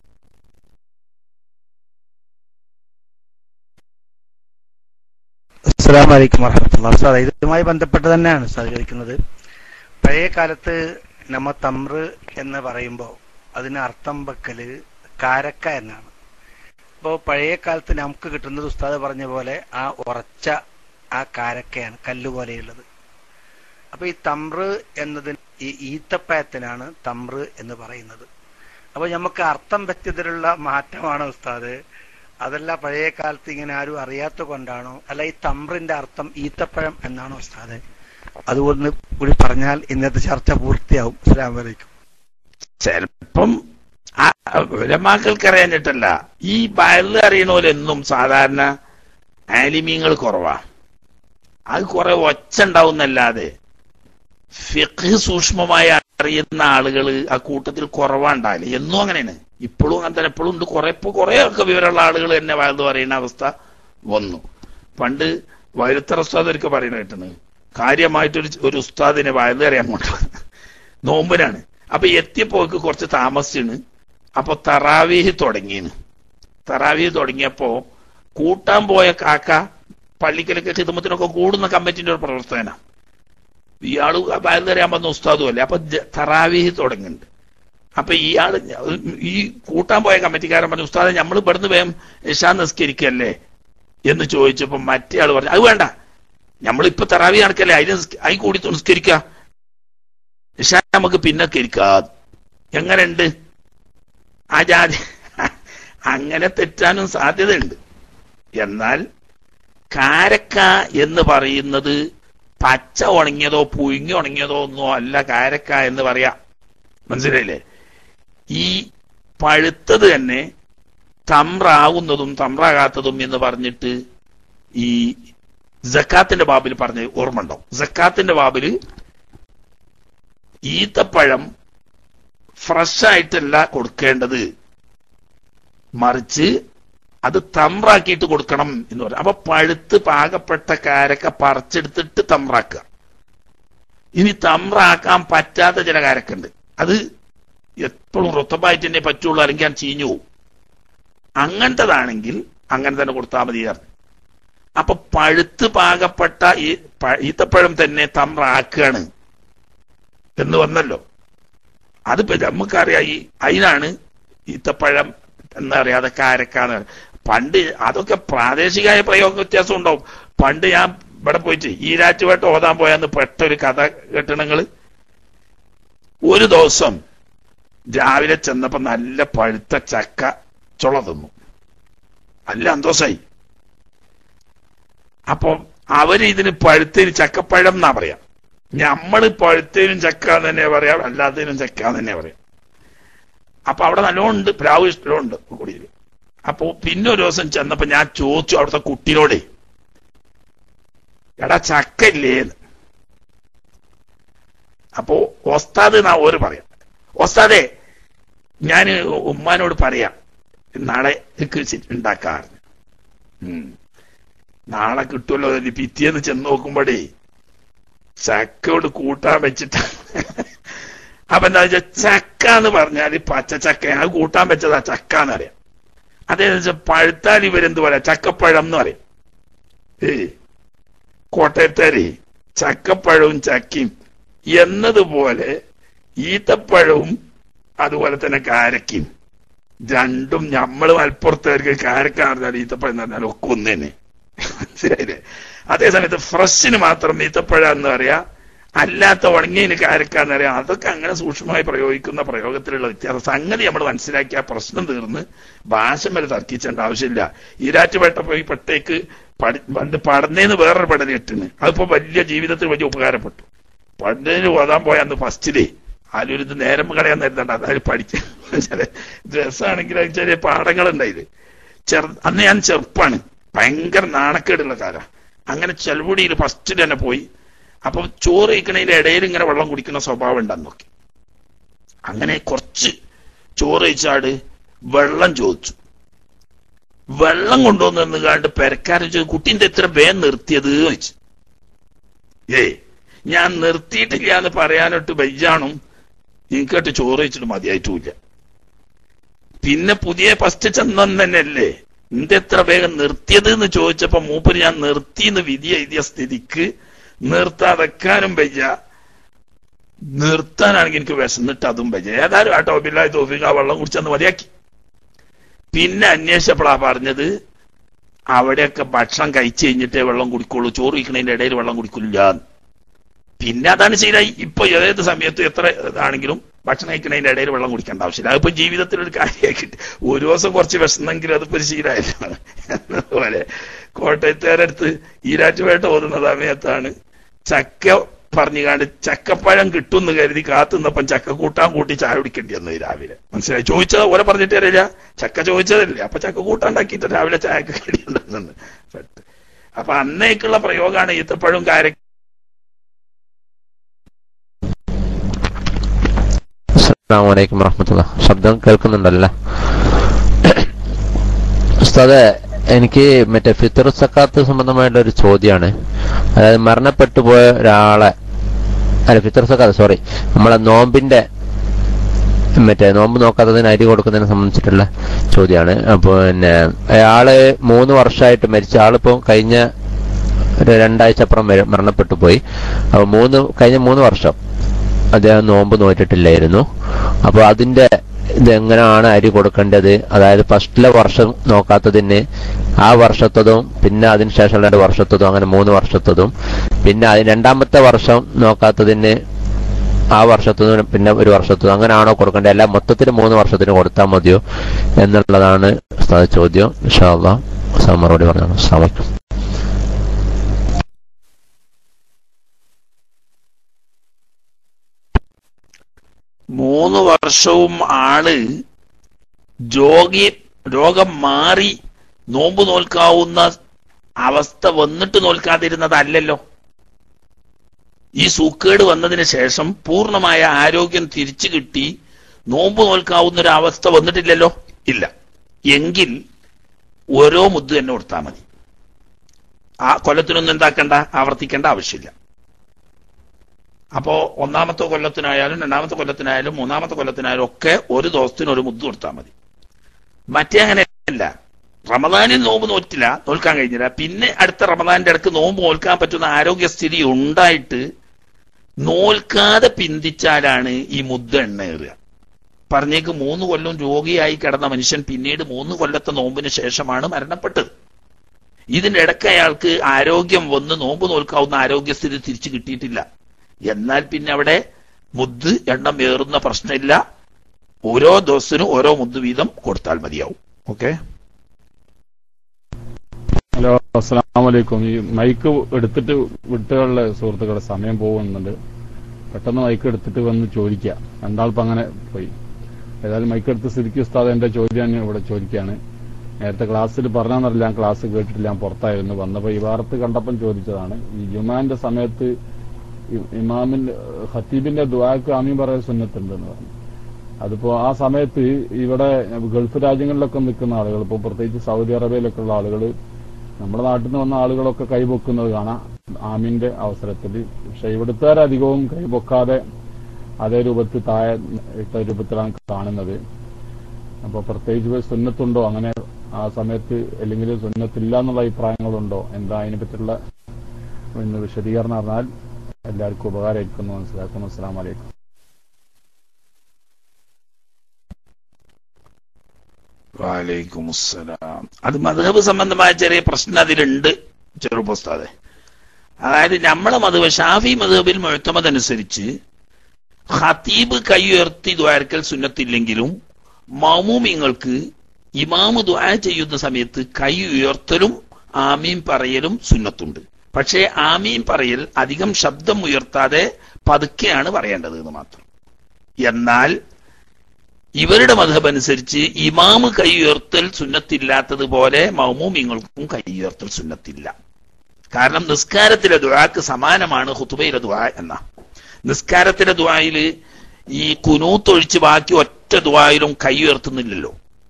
അസ്സലാമു അലൈക്കും വറഹ്മത്തുള്ളാഹി. ഉസ്താദ്, ഇതുമായി ബന്ധപ്പെട്ട് തന്നെയാണ് ഉസ്താദ് ചോദിക്കുന്നത്. പഴയ കാലത്ത് നമ്മ തമ്ര് എന്ന് പറയുമ്പോൾ അതിന് അർത്ഥം വെക്കല് കാരക്ക എന്നാണ്. അപ്പോൾ പഴയ കാലത്ത് നമുക്ക് കിട്ടുന്നത് ഉസ്താദ് പറഞ്ഞ പോലെ ആ ഉറച്ച ആ കാരക്കയാണ്, കല്ലുപോലെയുള്ളത്. അപ്പൊ ഈ തമ്ര് എന്നതിന് ഈ ഈത്തപ്പഴത്തിനാണ് തമ്ര് എന്ന് പറയുന്നത്. അപ്പൊ നമുക്ക് അർത്ഥം വെച്ചതിലുള്ള മാറ്റമാണോ ഉസ്താദ്, അതല്ല പഴയ കാലത്ത് ഇങ്ങനെ ആരും അറിയാത്ത കൊണ്ടാണോ, അല്ല ഈ തമ്രിന്റെ അർത്ഥം ഈത്തപ്പഴം എന്നാണോ ഉസ്താദ്? അതുകൊണ്ട് കൂടി പറഞ്ഞാൽ ഇന്നത്തെ ചർച്ച പൂർത്തിയാവും. അസ്സലാമു അലൈക്കും. ചിലപ്പം ഉലമാക്കൾക്ക് അറിയാഞ്ഞിട്ടല്ല, ഈ ബയല് അറിയണോലെന്നും സാധാരണ ആലിമീങ്ങൾ കുറവാ. അത് കുറെ ഒച്ച ഉണ്ടാവുന്നല്ലാതെ ഫിഖ് സൂക്ഷ്മമായി അറിയുന്ന ആളുകൾ ആ കൂട്ടത്തിൽ കുറവാണ്ടാവില്ല. എന്നും അങ്ങനെയാണ്, ഇപ്പോഴും അങ്ങനെ തന്നെ. എപ്പോഴും ഉണ്ട് കുറെ, ഇപ്പൊ കുറെ ഒക്കെ വിവരമുള്ള ആളുകൾ തന്നെ വയല് പറയുന്ന അവസ്ഥ വന്നു. പണ്ട് വയലത്തറ ഉസ്താദ് ഒരിക്കൽ പറയുന്നത് കേട്ടത്, കാര്യമായിട്ടൊരു ഒരു ഉസ്താദിനെ വയല് അറിയാൻ കൊണ്ട് നോമ്പിനാണ്. അപ്പൊ എത്തിയപ്പോക്ക് കുറച്ച് താമസിച്ചാണ്. അപ്പൊ തറാവീഹ് തുടങ്ങിയാണ്. തറാവീഹ് തുടങ്ങിയപ്പോ കൂട്ടാൻ പോയ കാക്ക പള്ളിക്കലൊക്കെ ഹിദമത്തിനൊക്കെ കൂടുന്ന കമ്മിറ്റിന്റെ ഒരു പ്രവർത്തന, ഇയാള് വയല് അറിയാൻ വന്ന ഉസ്താദും അല്ലേ. അപ്പൊ തറാവീഹ് തുടങ്ങുന്നുണ്ട്. അപ്പൊ ഇയാള് ഈ കൂട്ടാൻ പോയ കമ്മിറ്റിക്കാരൻ പറഞ്ഞു, ഉസ്താദെ നമ്മൾ ഇവിടുന്ന് വേഗം ഇശാ നിസ്കരിക്കല്ലേ എന്ന് ചോദിച്ചപ്പോ മറ്റേ ആള് പറഞ്ഞു, അത് വേണ്ട, നമ്മളിപ്പൊ തറാവി നടക്കല്ലേ, അതിന് അതിന് കൂടി നിസ്കരിക്ക, ഇശാ നമുക്ക് പിന്നെ കരിക്കാ. എങ്ങനെയുണ്ട് ആ ജാതി? അങ്ങനെ തെറ്റാനും സാധ്യതയുണ്ട്. എന്നാൽ കാരക്ക എന്ന് പറയുന്നത് പച്ച ഉണങ്ങിയതോ പുഴുങ്ങി ഉണങ്ങിയതോ ഒന്നോ അല്ല കാരക്ക എന്ന് പറയാ. മനസ്സിലായില്ലേ? ഈ പഴുത്തത് തന്നെ തമ്രാകുന്നതും തമ്രാകാത്തതും എന്ന് പറഞ്ഞിട്ട് ഈ സക്കാത്തിന്റെ ബാബിൽ പറഞ്ഞ ഓർമ്മ ഉണ്ടാവും. സക്കാത്തിന്റെ ബാബില് ഈത്തപ്പഴം ഫ്രഷ് ആയിട്ടല്ല കൊടുക്കേണ്ടത്, മറിച്ച് അത് തമ്രാക്കിയിട്ട് കൊടുക്കണം എന്ന് പറയും. അപ്പൊ പഴുത്ത് പാകപ്പെട്ട കാരക്ക പറിച്ചെടുത്തിട്ട് തമ്രാക്കുക. ഇനി തമ്രാക്കാൻ പറ്റാത്ത ചില കാരക്കുണ്ട്, അത് എപ്പോഴും റുത്തബായിട്ട് തന്നെ പറ്റുള്ളൂ, അല്ലെങ്കിൽ ഞാൻ ചീഞ്ഞു പോകും. അങ്ങനത്തതാണെങ്കിൽ അങ്ങനെ തന്നെ കൊടുത്താൽ മതി. അപ്പൊ പഴുത്ത് പാകപ്പെട്ട ഈ ഈത്തപ്പഴം തന്നെ തമ്രാക്കുകയാണ് എന്ന് വന്നല്ലോ. അത് നമുക്കറിയാം, ഈ അതിനാണ് ഈത്തപ്പഴം എന്നറിയാതെ കാരക്കാന്ന്. പണ്ട് അതൊക്കെ പ്രാദേശികമായ പ്രയോഗ വ്യത്യാസം ഉണ്ടാവും. പണ്ട് ഞാൻ ഇവിടെ പോയിട്ട് ഈരാറ്റുപേട്ട ഓതാൻ പോയാന്ന് പെട്ടൊരു കഥ കെട്ടണങ്ങള്. ഒരു ദിവസം രാവിലെ ചെന്നപ്പോ നല്ല പഴുത്ത ചക്ക ചുള തിന്നു, നല്ല സന്തോഷായി. അപ്പൊ അവര് ഇതിന് പഴുത്തതിന് ചക്കപ്പഴം എന്നാ പറയാ. നമ്മള് പഴുത്തതിനും ചക്ക തന്നെ പറയാം, അല്ലാത്തതിനും ചക്ക തന്നെ പറയാം. അപ്പൊ അവിടെ നല്ലോണ്ട് പ്ലാവ് ഇഷ്ടമുണ്ട് കൂടിയിൽ. അപ്പൊ പിന്നെ ഒരു ദിവസം ചെന്നപ്പോ ഞാൻ ചോദിച്ചു അവിടുത്തെ കുട്ടിയോടെ, എടാ ചക്ക ഇല്ലേന്ന്. അപ്പോ ഒസ്താദ് എന്നാ ഓര് പറയാം, ഒസ്താദേ ഞാൻ ഉമ്മാനോട് പറയാം നാളെ ഉണ്ടാക്കാറ്. ഉം നാളെ കിട്ടുമല്ലോ. പിറ്റേന്ന് ചെന്ന് നോക്കുമ്പോഴേ ചക്കയോട് കൂട്ടാൻ വെച്ചിട്ട്. അപ്പൊ എന്താ വെച്ചാൽ ചക്ക എന്ന് പറഞ്ഞാല് പച്ച ചക്ക, അത് കൂട്ടാൻ വെച്ചതാ ചക്ക എന്നറിയാം. അതേന്ന് വെച്ചാൽ പഴുത്താൽ ഇവരെന്ത് പറയാ, ചക്കപ്പഴം എന്ന് പറയും. ഏ കോട്ടയത്തേരെ ചക്കപ്പഴവും ചക്കയും എന്നതുപോലെ ഈത്തപ്പഴവും അതുപോലെ തന്നെ കാരക്കയും രണ്ടും നമ്മൾ മലപ്പുറത്തുകാർക്ക് കാരക്ക എന്ന് പറഞ്ഞാൽ ഈത്തപ്പഴം എന്ന് പറഞ്ഞാൽ ഒക്കെ ഒന്ന് തന്നെ. മനസ്സിലായില്ലേ? അതേസമയത്ത് ഫ്രഷിന് മാത്രം ഈത്തപ്പഴം എന്ന് പറയാ, അല്ലാത്ത ഉണങ്ങിയതിന് കാരക്ക എന്ന് പറയാം. അതൊക്കെ അങ്ങനെ സൂക്ഷ്മമായി പ്രയോഗിക്കുന്ന പ്രയോഗത്തിലുള്ള വ്യത്യാസം. സംഗതി നമ്മൾ മനസ്സിലാക്കിയ പ്രശ്നം തീർന്ന് ഭാഷ വരെ തർക്കിച്ചേണ്ട ആവശ്യമില്ല. ഈരാറ്റുപേട്ട പോയി പെട്ടേക്ക് പഠി പണ്ട് പഠനേന്ന് വേറൊരു പഠനം കിട്ടുന്നു. അതിപ്പോ വലിയ ജീവിതത്തിൽ വലിയ ഉപകാരപ്പെട്ടു. പഠനത്തിന് ഓതാൻ പോയ അന്ന് ഫസ്റ്റിലേ ആലൊരു നേരം കളയാൻ നേരുന്നുണ്ട്. അതായത് പഠിച്ച രസമാണെങ്കിൽ ചെറിയ പാഠങ്ങളുണ്ടായത്. ചെറു അന്ന് ഞാൻ ചെറുപ്പാണ്, ഭയങ്കര നാണക്കേടുള്ള കാലം. അങ്ങനെ ചെലവുടിയിൽ ഫസ്റ്റിൽ തന്നെ പോയി. അപ്പൊ ചോറ് കഴിക്കണതിന്റെ ഇടയിൽ ഇങ്ങനെ വെള്ളം കുടിക്കുന്ന സ്വഭാവം ഉണ്ടെന്ന് നോക്കി. അങ്ങനെ കുറച്ച് ചോറ് കഴിച്ചാട് വെള്ളം ചോദിച്ചു. വെള്ളം കൊണ്ടുവന്ന് നിന്നുകാണ്ട് പെരക്കാരൻ ചോദിച്ചു, കുട്ടീന്റെ എത്ര വേഗം നിർത്തിയത് ചോദിച്ചു. ഏയ് ഞാൻ നിർത്തിയിട്ടില്ല എന്ന് പറയാനൊട്ട് ബൈജാണും എനിക്കട്ട് ചോറ് വെച്ചിട്ട് മതിയായിട്ടുമില്ല. പിന്നെ പുതിയ ഫസ്റ്റ് ചെന്നം തന്നെയല്ലേ നിന്റെ എത്ര വേഗം നിർത്തിയത് എന്ന് ചോദിച്ചപ്പോ മൂപ്പര് ഞാൻ നിർത്തിന്ന് വിധി എഴുതിയ സ്ഥിതിക്ക് നിർത്താതെക്കാനും വയ്യ, നിർത്താനാണെങ്കിൽ എനിക്ക് വിശന്നിട്ട് അതും വയ്യ. ഏതായാലും ആ ടോപ്പില്ലായി തോഫിക്ക് ആ വെള്ളം കുടിച്ചെന്ന് മതിയാക്കി. പിന്നെ അന്വേഷിച്ചപ്പോഴാ പറഞ്ഞത് അവിടെയൊക്കെ ഭക്ഷണം കഴിച്ചു കഴിഞ്ഞിട്ടേ വെള്ളം കുടിക്കുള്ളൂ, ചോറ് കഴിക്കണതിന്റെ ഇടയിൽ വെള്ളം കുടിക്കില്ല. പിന്നെ അതാണ് ശരിയായി. ഇപ്പൊ ഏത് സമയത്തും എത്ര ഇതാണെങ്കിലും ഭക്ഷണം കഴിക്കണതിന്റെ ഇടയിൽ വെള്ളം കുടിക്കേണ്ട ആവശ്യമില്ല. അതിപ്പോ ജീവിതത്തിലൊരു കാര്യമാക്കിയിട്ട് ഒരു ദിവസം കുറച്ച് വിശന്നെങ്കിലും അതിപ്പോ ഒരു ശീലമായില്ല. അതുപോലെ കോട്ടയത്തുകാരടുത്ത് ഈരാറ്റുപേട്ട ഓതുന്ന സമയത്താണ് ചക്ക പറഞ്ഞുകാണ്ട് ചക്കപ്പഴം കിട്ടുമെന്ന് കരുതി കാത്തുന്നപ്പം ചക്ക കൂട്ടാൻ കൂട്ടി ചായ കുടിക്കേണ്ടി വന്നു രാവിലെ. മനസ്സിലായി? ചോദിച്ചത് ഓരെ പറഞ്ഞിട്ട് അറിയില്ല, ചക്ക ചോദിച്ചതല്ലേ. അപ്പൊ ചക്ക കൂട്ടാണ്ടാക്കിയിട്ട് രാവിലെ ചായക്ക് കഴിയുണ്ടെന്ന്. അപ്പൊ അന്നേക്കുള്ള പ്രയോഗമാണ് ഈത്തപ്പഴം കാരക്ക. അസ്സലാമു അലൈക്കും വറഹ്മത്തുള്ളാഹി. ശബ്ദം കേൾക്കുന്നുണ്ടല്ലോ ഉസ്താദേ? എനിക്ക് മറ്റേ ഫിത്ർ സക്കാത്ത് സംബന്ധമായിട്ടുള്ള ഒരു ചോദ്യമാണ്. അതായത് മരണപ്പെട്ടു പോയ ഒരാളെ, അല്ല ഫിത്ർ സക്കാത്ത് സോറി നമ്മളെ നോമ്പിന്റെ മറ്റേ നോമ്പ് നോക്കാത്തതിന് അരി കൊടുക്കുന്നതിനെ സംബന്ധിച്ചിട്ടുള്ള ചോദ്യമാണ്. അപ്പൊ പിന്നെ അയാള് മൂന്ന് വർഷമായിട്ട് മരിച്ച ആളിപ്പോ കഴിഞ്ഞ ഒരു രണ്ടാഴ്ച അപ്പുറം മരണപ്പെട്ടു പോയി. അപ്പൊ മൂന്ന് കഴിഞ്ഞ മൂന്ന് വർഷം അദ്ദേഹം നോമ്പ് നോറ്റിട്ടില്ലായിരുന്നു. അപ്പൊ അതിന്റെ ഇതെങ്ങനെയാണ് അരി കൊടുക്കേണ്ടത്? അതായത് ഫസ്റ്റിലെ വർഷം നോക്കാത്തതിന് ആ വർഷത്തതും പിന്നെ അതിന് ശേഷം രണ്ട് വർഷത്തതും അങ്ങനെ മൂന്ന് വർഷത്തതും പിന്നെ അതിന് രണ്ടാമത്തെ വർഷം നോക്കാത്തതിന് ആ വർഷത്തതും പിന്നെ ഒരു വർഷത്തതും അങ്ങനെയാണോ കൊടുക്കേണ്ടത്? അല്ല മൊത്തത്തിൽ മൂന്ന് വർഷത്തിന് കൊടുത്താൽ മതിയോ എന്നുള്ളതാണ് ചോദ്യം. ഇൻഷാ അല്ലാഹ് മറുപടി പറഞ്ഞോളൂ. അസ്സലാമു അലൈക്കും. മൂന്ന് വർഷവും ആള് രോഗി രോഗം മാറി നോമ്പ് നോൽക്കാവുന്ന അവസ്ഥ വന്നിട്ട് നോൽക്കാതിരുന്നതല്ലല്ലോ. ഈ സൂക്കേട് വന്നതിന് ശേഷം പൂർണ്ണമായ ആരോഗ്യം തിരിച്ചു കിട്ടി നോമ്പ് നോൽക്കാവുന്ന ഒരു അവസ്ഥ വന്നിട്ടില്ലല്ലോ. ഇല്ല എങ്കിൽ ഓരോ മുദ്ദ് തന്നെ കൊടുത്താൽ മതി. ആ കൊല്ലത്തിനൊന്നും എന്താക്കണ്ട, ആവർത്തിക്കേണ്ട ആവശ്യമില്ല. അപ്പോ ഒന്നാമത്തെ കൊല്ലത്തിനായാലും രണ്ടാമത്തെ കൊല്ലത്തിനായാലും മൂന്നാമത്തെ കൊല്ലത്തിനായാലും ഒക്കെ ഒരു ദിവസത്തിന് ഒരു മുദ്ദ് കൊടുത്താൽ മതി. മറ്റേ അങ്ങനെയല്ല, റമദാനിൽ നോമ്പ് നോറ്റില്ല, നോൽക്കാൻ കഴിഞ്ഞില്ല, പിന്നെ അടുത്ത റമദാനിന്റെ ഇടയ്ക്ക് നോമ്പ് നോൽക്കാൻ പറ്റുന്ന ആരോഗ്യസ്ഥിതി ഉണ്ടായിട്ട് നോൽക്കാതെ പിന്തിച്ചാലാണ് ഈ മുദ്ദ എണ്ണേറുക. പറഞ്ഞേക്ക് മൂന്ന് കൊല്ലം രോഗിയായി കിടന്ന മനുഷ്യൻ പിന്നീട് മൂന്ന് കൊല്ലത്തെ നോമ്പിന് ശേഷമാണ് മരണപ്പെട്ടത്. ഇതിന്റെ ഇടയ്ക്ക് അയാൾക്ക് ആരോഗ്യം വന്ന് നോമ്പ് നോൽക്കാവുന്ന ആരോഗ്യസ്ഥിതി തിരിച്ചു കിട്ടിയിട്ടില്ല. എന്നാൽ പിന്നെ അവിടെ മുദ്ദ് എണ്ണം ഏറുന്ന പ്രശ്നമില്ല. ഓരോ ദിവസത്തിനും ഓരോ മുദ്ദ് വീതം കൊടുത്താൽ മതിയാവും. ഓക്കെ. ഹലോ, അസ്സലാമു അലൈക്കും. ഈ മൈക്ക് എടുത്തിട്ട് വിട്ടുകളുടെ സുഹൃത്തുക്കളുടെ സമയം പോകുന്നുണ്ട്. പെട്ടെന്ന് മൈക്ക് എടുത്തിട്ട് വന്ന് ചോദിക്കുക. രണ്ടാൾപ്പം അങ്ങനെ പോയി. ഏതായാലും മൈക്ക് എടുത്ത് സ്ഥിതിക്ക് ഉസ്താദ് എന്റെ ചോദ്യം ഇവിടെ ചോദിക്കുകയാണ്. നേരത്തെ ക്ലാസ്സിൽ പറഞ്ഞാന്നറിയില്ല, ഞാൻ ക്ലാസ് കേട്ടിട്ടില്ല, ഞാൻ പുറത്തായിരുന്നു. വന്നപ്പോൾ ഈ വാർത്ത കണ്ടപ്പം ചോദിച്ചതാണ്. ഈ ജുമാന്റെ സമയത്ത് ഇമാമിന്റെ ഖത്തീബിന്റെ ദുആക്ക് ആമീൻ പറയാൻ സുന്നത്തുണ്ടെന്ന് പറഞ്ഞു. അതിപ്പോ ആ സമയത്ത് ഇവിടെ ഗൾഫ് രാജ്യങ്ങളിലൊക്കെ നിൽക്കുന്ന ആളുകൾ, ഇപ്പൊ പ്രത്യേകിച്ച് സൗദി അറേബ്യയിലൊക്കെ ഉള്ള ആളുകൾ, നമ്മുടെ നാട്ടിൽ നിന്ന് വന്ന ആളുകളൊക്കെ കൈപൊക്കുന്നത് കാണാം ആമീന്റെ അവസരത്തിൽ. പക്ഷെ ഇവിടുത്തുകാരധികവും കൈപൊക്കാതെ അതേ രൂപത്തിൽ താഴെ ഇട്ട രൂപത്തിലാണ് കാണുന്നത്. അപ്പൊ പ്രത്യേകിച്ച് സുന്നത്തുണ്ടോ അങ്ങനെ ആ സമയത്ത്, അല്ലെങ്കിൽ സുന്നത്തില്ല എന്നുള്ള അഭിപ്രായങ്ങളുണ്ടോ? എന്താ അതിനെ പറ്റിയുള്ള വിശദീകരണം പറഞ്ഞാൽ എല്ലാവർക്കും ഉപകാരമായിരിക്കുന്നു മനസ്സിലാക്കുന്നു. അസ്സലാമു അലൈക്കും. വലൈക്കും അസ്സലാം. അത് മദ്ഹബ് സംബന്ധമായ ചെറിയ പ്രശ്നം അതിലുണ്ട് ചെറുപ്പുസ്താദെ. അതായത് നമ്മളെ മദ്ഹബ് ഷാഫി മദ്ഹബിൽ മുഅ്തമദ് അനുസരിച്ച് ഖതീബ് കൈ ഉയർത്തി ദുആർക്കൽ സുന്നത്തില്ലെങ്കിലും മഅ്മൂമിങ്ങൾക്ക് ഇമാമ് ദുആ ചെയ്യുന്ന സമയത്ത് കൈ ഉയർത്തലും ആമീൻ പറയലും സുന്നത്തുണ്ട്. പക്ഷേ ആമീൻ പറയൽ അധികം ശബ്ദം ഉയർത്താതെ പതുക്കെയാണ് പറയേണ്ടത് എന്ന് മാത്രം. എന്നാൽ ഇവരുടെ മദ്ഹബ് അനുസരിച്ച് ഇമാമ് കൈ ഉയർത്തൽ സുന്നത്തില്ലാത്തതുപോലെ മഅ്മൂമിങ്ങൾക്കും കൈ ഉയർത്തൽ സുന്നത്തില്ല. കാരണം നിസ്കാരത്തിലെ ദുആക്ക് സമാനമാണ് ഖുതുബയിലെ ദുആ എന്ന. നിസ്കാരത്തിലെ ദുആയിൽ ഈ കുനൂത്ത് ഒഴിച്ച് ബാക്കി ഒറ്റ ദുആയിലും കൈ ഉയർത്തുന്നില്ലല്ലോ.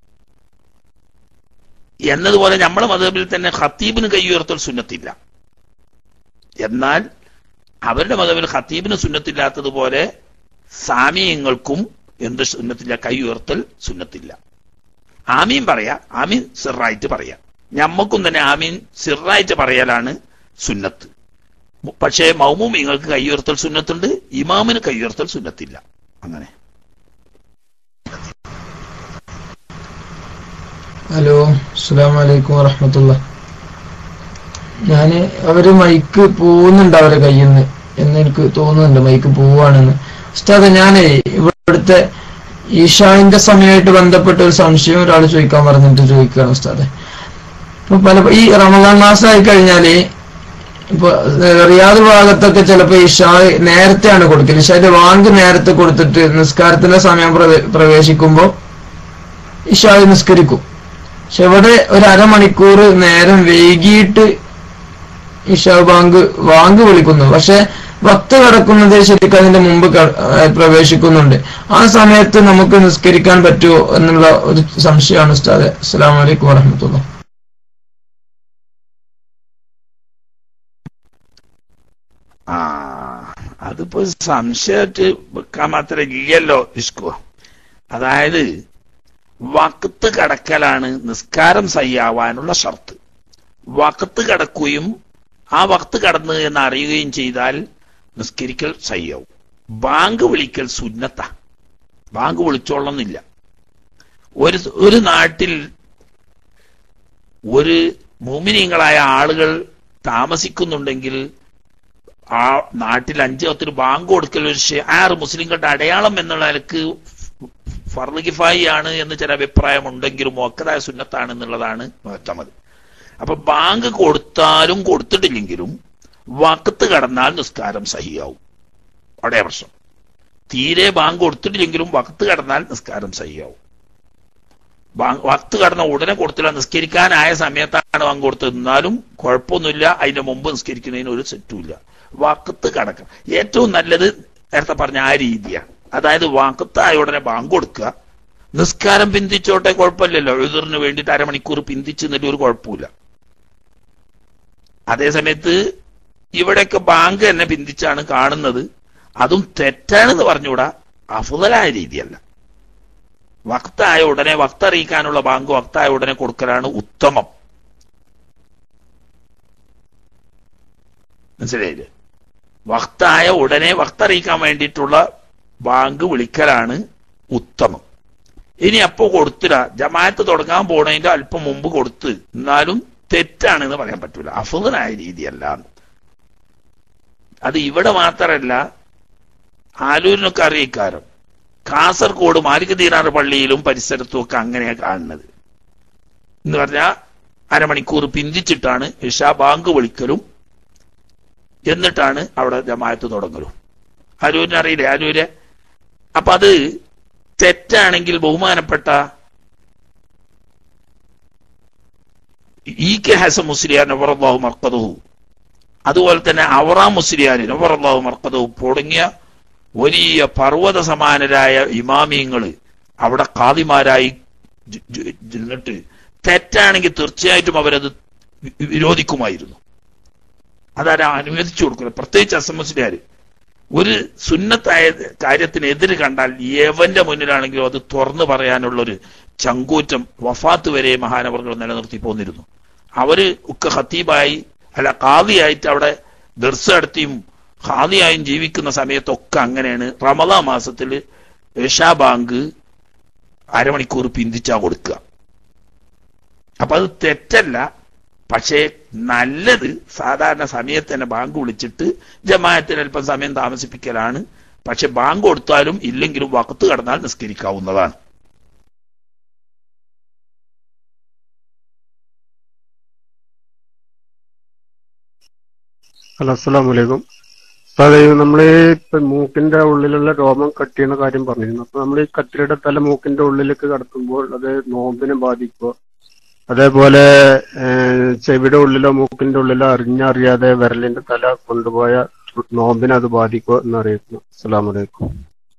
എന്നതുപോലെ നമ്മളെ മദ്ഹബിൽ തന്നെ ഖതീബിന് കൈ ഉയർത്തൽ സുന്നത്തില്ല. എന്നാൽ അവരുടെ മദ്ഹബിൽ ഖതീബിന് സുന്നത്തില്ലാത്തതുപോലെ സാമിയങ്ങൾക്കും എന്ത് സുന്നത്തില്ല, കൈ ഉയർത്തൽ സുന്നത്തില്ല. ആമീൻ പറയാ, ആമീൻ സിറായിട്ട് പറയാ. ഞമ്മക്കും തന്നെ ആമീൻ സിറായിട്ട് പറയലാണ് സുന്നത്ത്. പക്ഷേ മൗമൂമിങ്ങൾക്ക് കൈ ഉയർത്തൽ സുന്നത്തുണ്ട്, ഇമാമിന് കൈ ഉയർത്തൽ സുന്നത്തില്ല. അങ്ങനെ. ഹലോ, അസ്സലാമു അലൈക്കും വറഹ്മത്തുള്ളാഹി. ഞാന് അവര് മൈക്ക് പോകുന്നുണ്ട് അവരെ കയ്യിൽ നിന്ന് എന്ന് എനിക്ക് തോന്നുന്നുണ്ട്, മൈക്ക് പോവാണെന്ന്. ഉസ്താദ്, ഞാനേ ഇവിടുത്തെ ഈശാന്റെ സമയമായിട്ട് ബന്ധപ്പെട്ട ഒരു സംശയം ഒരാൾ ചോദിക്കാൻ പറഞ്ഞിട്ട് ചോദിക്കുകയാണ് ഉസ്താദെ. ഇപ്പൊ പല ഈ റമദാൻ മാസമായി കഴിഞ്ഞാല് ഇപ്പൊ റിയാദ് ഭാഗത്തൊക്കെ ചിലപ്പോ ഇഷാ നേരത്തെയാണ് കൊടുക്കല്. ഇഷാന്റെ വാങ്ക് നേരത്തെ കൊടുത്തിട്ട് നിസ്കാരത്തിന്റെ സമയം പ്രവേശിക്കുമ്പോ ഇഷാ നിസ്കരിക്കും. പക്ഷെ ഇവിടെ ഒരു അരമണിക്കൂർ നേരം വൈകിട്ട് ഇഷാ ബാങ്ക് വാങ്ക് വിളിക്കുന്നു. പക്ഷെ വക്ത് കിടക്കുന്നത് ശരിക്കും അതിന്റെ മുമ്പ് പ്രവേശിക്കുന്നുണ്ട്. ആ സമയത്ത് നമുക്ക് നിസ്കരിക്കാൻ പറ്റുമോ എന്നുള്ള ഒരു സംശയമാണ് ഉസ്താദെ. അസ്സലാമു അലൈക്കും വറഹ്മത്തുള്ളാഹി. ആ അതിപ്പോ സംശയമായിട്ട് വെക്കാൻ മാത്രം ഇല്ലല്ലോ ഇഷ്കോ. അതായത് വക്ത് കടക്കലാണ് നിസ്കാരം സയ്യാവാനുള്ള ഷർത്ത്. വക്ത് കടക്കുകയും ആ വക്ത് കടന്ന് എന്ന് അറിയുകയും ചെയ്താൽ നിസ്കരിക്കൽ സയ്യാവും. ബാങ്ക് വിളിക്കൽ സുന്നത്ത. ബാങ്ക് വിളിച്ചോളന്നില്ല. ഒരു ഒരു നാട്ടിൽ ഒരു മുഅ്മിനീങ്ങളായ ആളുകൾ താമസിക്കുന്നുണ്ടെങ്കിൽ ആ നാട്ടിൽ അഞ്ച് പത്തിന് ബാങ്ക് കൊടുക്കൽ ഒരു ഷിആർ, മുസ്ലിങ്ങളുടെ അടയാളം എന്നുള്ള നിലക്ക് ഫർള് കിഫായി ആണ് എന്ന് ചില അഭിപ്രായം ഉണ്ടെങ്കിലും മുഅക്കദായ സുന്നത്താണ് എന്നുള്ളതാണ് മുഅ്തമദ്. അപ്പൊ ബാങ്ക് കൊടുത്താലും കൊടുത്തിട്ടില്ലെങ്കിലും വക്ത് കടന്നാൽ നിസ്കാരം സഹിയാവും. അവിടെ പ്രശ്നം. തീരെ ബാങ്ക് കൊടുത്തിട്ടില്ലെങ്കിലും വക്ത് കടന്നാൽ നിസ്കാരം സഹിയാവും. വക്ത് കടന്ന ഉടനെ കൊടുത്തില്ല, നിസ്കരിക്കാനായ സമയത്താണ് ബാങ്ക് കൊടുത്തത്, എന്നാലും കുഴപ്പമൊന്നുമില്ല. അതിന്റെ മുമ്പ് നിസ്കരിക്കുന്നതിന് ഒരു സെറ്റുമില്ല. വക്ത് കടക്കണം. ഏറ്റവും നല്ലത് നേരത്തെ പറഞ്ഞ ആ രീതിയാണ്. അതായത് വക്തായ ഉടനെ ബാങ്ക് കൊടുക്കുക, നിസ്കാരം പിന്തിച്ചോട്ടെ, കുഴപ്പമില്ലല്ലോ. ഉദുറിന് വേണ്ടിയിട്ട് അരമണിക്കൂർ പിന്തിച്ച് എന്നിട്ട് ഒരു കുഴപ്പമില്ല. അതേ സമയത്ത് ഇവിടെയൊക്കെ ബാങ്ക് തന്നെ പിന്തിച്ചാണ് കാണുന്നത്. അതും തെറ്റാണെന്ന് പറഞ്ഞുകൂടാ, അഫ്ളലായ രീതിയല്ല. വക്തായ ഉടനെ വക്തറിയിക്കാനുള്ള ബാങ്ക് വക്തായ ഉടനെ കൊടുക്കലാണ് ഉത്തമം. മനസ്സിലായില്ലേ? വക്തായ ഉടനെ വക്തറിയിക്കാൻ വേണ്ടിയിട്ടുള്ള ബാങ്ക് വിളിക്കലാണ് ഉത്തമം. ഇനി അപ്പോ കൊടുത്തില്ല, ജമാഅത്ത് തുടങ്ങാൻ പോണതിന്റെ അല്പം മുമ്പ് കൊടുത്ത്, എന്നാലും തെറ്റാണെന്ന് പറയാൻ പറ്റൂല. അഫ്ളലായ രീതിയല്ല. അത് ഇവിടെ മാത്രമല്ല, ആലൂരിനൊക്കെ അറിയിക്കാരം. കാസർഗോഡ് മാലിക് ദീനാർ പള്ളിയിലും പരിസരത്തും ഒക്കെ അങ്ങനെയാണ് കാണുന്നത്. എന്ന് പറഞ്ഞാൽ അരമണിക്കൂർ പിന്തിച്ചിട്ടാണ് ഇശാ ബാങ്ക് വിളിക്കലും, എന്നിട്ടാണ് അവിടെ ജമാഅത്ത് തുടങ്ങലും. ആലൂരിനെ അറിയില്ലേ? ആലൂര്. അപ്പൊ അത് തെറ്റാണെങ്കിൽ ബഹുമാനപ്പെട്ട ഇ കെ ഹസൻ മുസ്ലിയാർ നവറല്ലാഹു മർഖദഹു, അതുപോലെ തന്നെ അവറാം മുസ്ലിയാർ നവറല്ലാഹു മർഖദഹു തുടങ്ങിയ വലിയ പർവ്വത സമാനരായ ഇമാമിയങ്ങള് അവിടെ ഖാദിമാരായി നിന്നിട്ട് തെറ്റാണെങ്കിൽ തീർച്ചയായിട്ടും അവരത് വിരോധിക്കുമായിരുന്നു. അതാരാ അനുവദിച്ചു കൊടുക്കുന്നത്? പ്രത്യേകിച്ച് ഹസൻ മുസ്ലിയാർ. ഒരു സുന്നത്തായ കാര്യത്തിനെതിര് കണ്ടാൽ ഏവന്റെ മുന്നിലാണെങ്കിലും അത് തുറന്നു പറയാനുള്ളൊരു ചങ്കൂറ്റം വഫാത്ത് വരെ മഹാനവർകൾ നിലനിർത്തി പോന്നിരുന്നു. അവര് ഒക്കെ ഖത്തീബായി അല്ല ഖാദിയായിട്ട് അവിടെ ദർസ് നടത്തിയും ഖാദിയായും ജീവിക്കുന്ന സമയത്തൊക്കെ അങ്ങനെയാണ്. റമദാൻ മാസത്തിൽ ഇശാ ബാങ്ക് അരമണിക്കൂർ പിന്തിച്ചാ കൊടുക്കുക. അപ്പൊ അത് തെറ്റല്ല. പക്ഷേ നല്ലത് സാധാരണ സമയത്ത് തന്നെ ബാങ്ക് വിളിച്ചിട്ട് ജമാഅത്തിന് അല്പം സമയം താമസിപ്പിക്കലാണ്. പക്ഷെ ബാങ്ക് കൊടുത്താലും ഇല്ലെങ്കിലും വഖത്ത് കടന്നാൽ നിസ്കരിക്കാവുന്നതാണ്. ഹലോ, അസ്സലാമു അലൈക്കും. അതെ, നമ്മൾ ഇപ്പൊ മൂക്കിന്റെ ഉള്ളിലുള്ള രോമം കട്ട് ചെയ്യുന്ന കാര്യം പറഞ്ഞിരുന്നു. അപ്പൊ നമ്മൾ ഈ കത്തിരിയുടെ തല മൂക്കിന്റെ ഉള്ളിലേക്ക് കടത്തുമ്പോൾ അത് നോമ്പിനെ ബാധിക്കുക. അതേപോലെ ചെവിയുടെ ഉള്ളിലോ മൂക്കിന്റെ ഉള്ളിലോ അറിഞ്ഞറിയാതെ വിരലിന്റെ തല കൊണ്ടുപോയ നോമ്പിനെ അത് ബാധിക്കുക എന്നറിയിക്കുന്നു. അസ്സലാമു അലൈക്കും.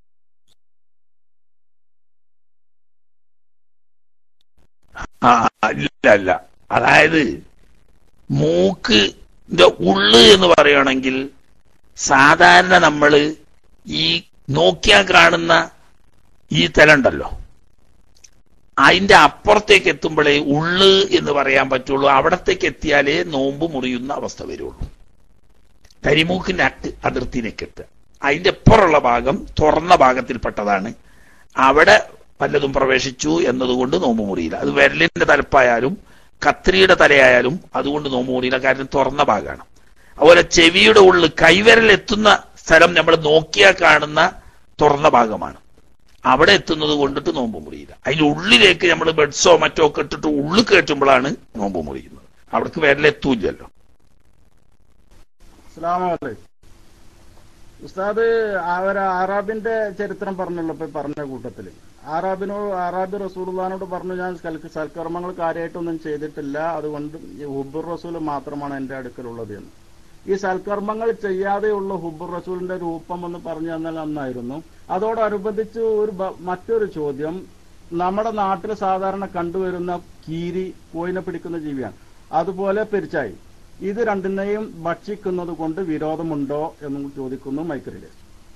ആ ഇല്ല അല്ല അതായത് മൂക്കിന്റെ ഉള്ള് എന്ന് പറയുകയാണെങ്കിൽ സാധാരണ നമ്മൾ ഈ നോക്കിയാൽ കാണുന്ന ഈ തല ഉണ്ടല്ലോ, അതിന്റെ അപ്പുറത്തേക്ക് എത്തുമ്പോഴേ ഉള്ള് എന്ന് പറയാൻ പറ്റുള്ളൂ. അവിടത്തേക്ക് എത്തിയാലേ നോമ്പ് മുറിയുന്ന അവസ്ഥ വരുള്ളൂ. കരിമൂക്കിന്റെ അക്ക് അതിർത്തിയിലേക്ക് എത്തുക. അതിന്റെ അപ്പുറമുള്ള ഭാഗം തുറന്ന ഭാഗത്തിൽപ്പെട്ടതാണ്. അവിടെ വല്ലതും പ്രവേശിച്ചു എന്നതുകൊണ്ട് നോമ്പ് മുറിയില്ല. അത് വിരലിന്റെ തലപ്പായാലും കത്രിയുടെ തലയായാലും അതുകൊണ്ട് നോമ്പ് മുറിയില്ല, കാരണം തുറന്ന ഭാഗമാണ്. അതുപോലെ ചെവിയുടെ ഉള്ളിൽ കൈവിരൽ എത്തുന്ന സ്ഥലം നമ്മൾ നോക്കിയാൽ കാണുന്ന തുറന്ന ഭാഗമാണ്. അവിടെ എത്തുന്നത് കൊണ്ടിട്ട് നോമ്പ് മുറിയില്ല. അതിന്റെ ഉള്ളിലേക്ക് നമ്മൾ ബെഡ്സോ മറ്റോ ഒക്കെ ഇട്ടിട്ട് ഉള്ളിൽ കയറ്റുമ്പോഴാണ് നോമ്പ് മുറിയുന്നത്. അവിടേക്ക് വിരലെത്തൂല്ലല്ലോ. അസ്സലാമു അലൈക്കും. ഉസ്താദ് അവർ ആറാബിന്റെ ചരിത്രം പറഞ്ഞല്ലോ ഇപ്പൊ പറഞ്ഞ കൂട്ടത്തില്. ആറാബിനോട് ആറാബി റസൂലുള്ളാഹിനോട് പറഞ്ഞു, ഞാൻ സൽക്കർമ്മങ്ങൾ കാര്യമായിട്ടൊന്നും ചെയ്തിട്ടില്ല, അതുകൊണ്ട് ഹുബ്ബുർ റസൂൽ മാത്രമാണ് എന്റെ അടുക്കലുള്ളത് എന്ന്. ഈ സൽക്കർമ്മങ്ങൾ ചെയ്യാതെയുള്ള ഹുബ്ബുർ റസൂലിന്റെ രൂപം എന്ന് പറഞ്ഞു തന്നാൽ നന്നായിരുന്നു. അതോടനുബന്ധിച്ച് ഒരു മറ്റൊരു ചോദ്യം, നമ്മുടെ നാട്ടിൽ സാധാരണ കണ്ടുവരുന്ന കീരി കോയിനെ പിടിക്കുന്ന ജീവിയാണ്, അതുപോലെ പെരിച്ചായി, ഇത് രണ്ടിനെയും ഭക്ഷിക്കുന്നത് കൊണ്ട് വിരോധമുണ്ടോ എന്നും ചോദിക്കുന്നു. മൈക്കറിലെ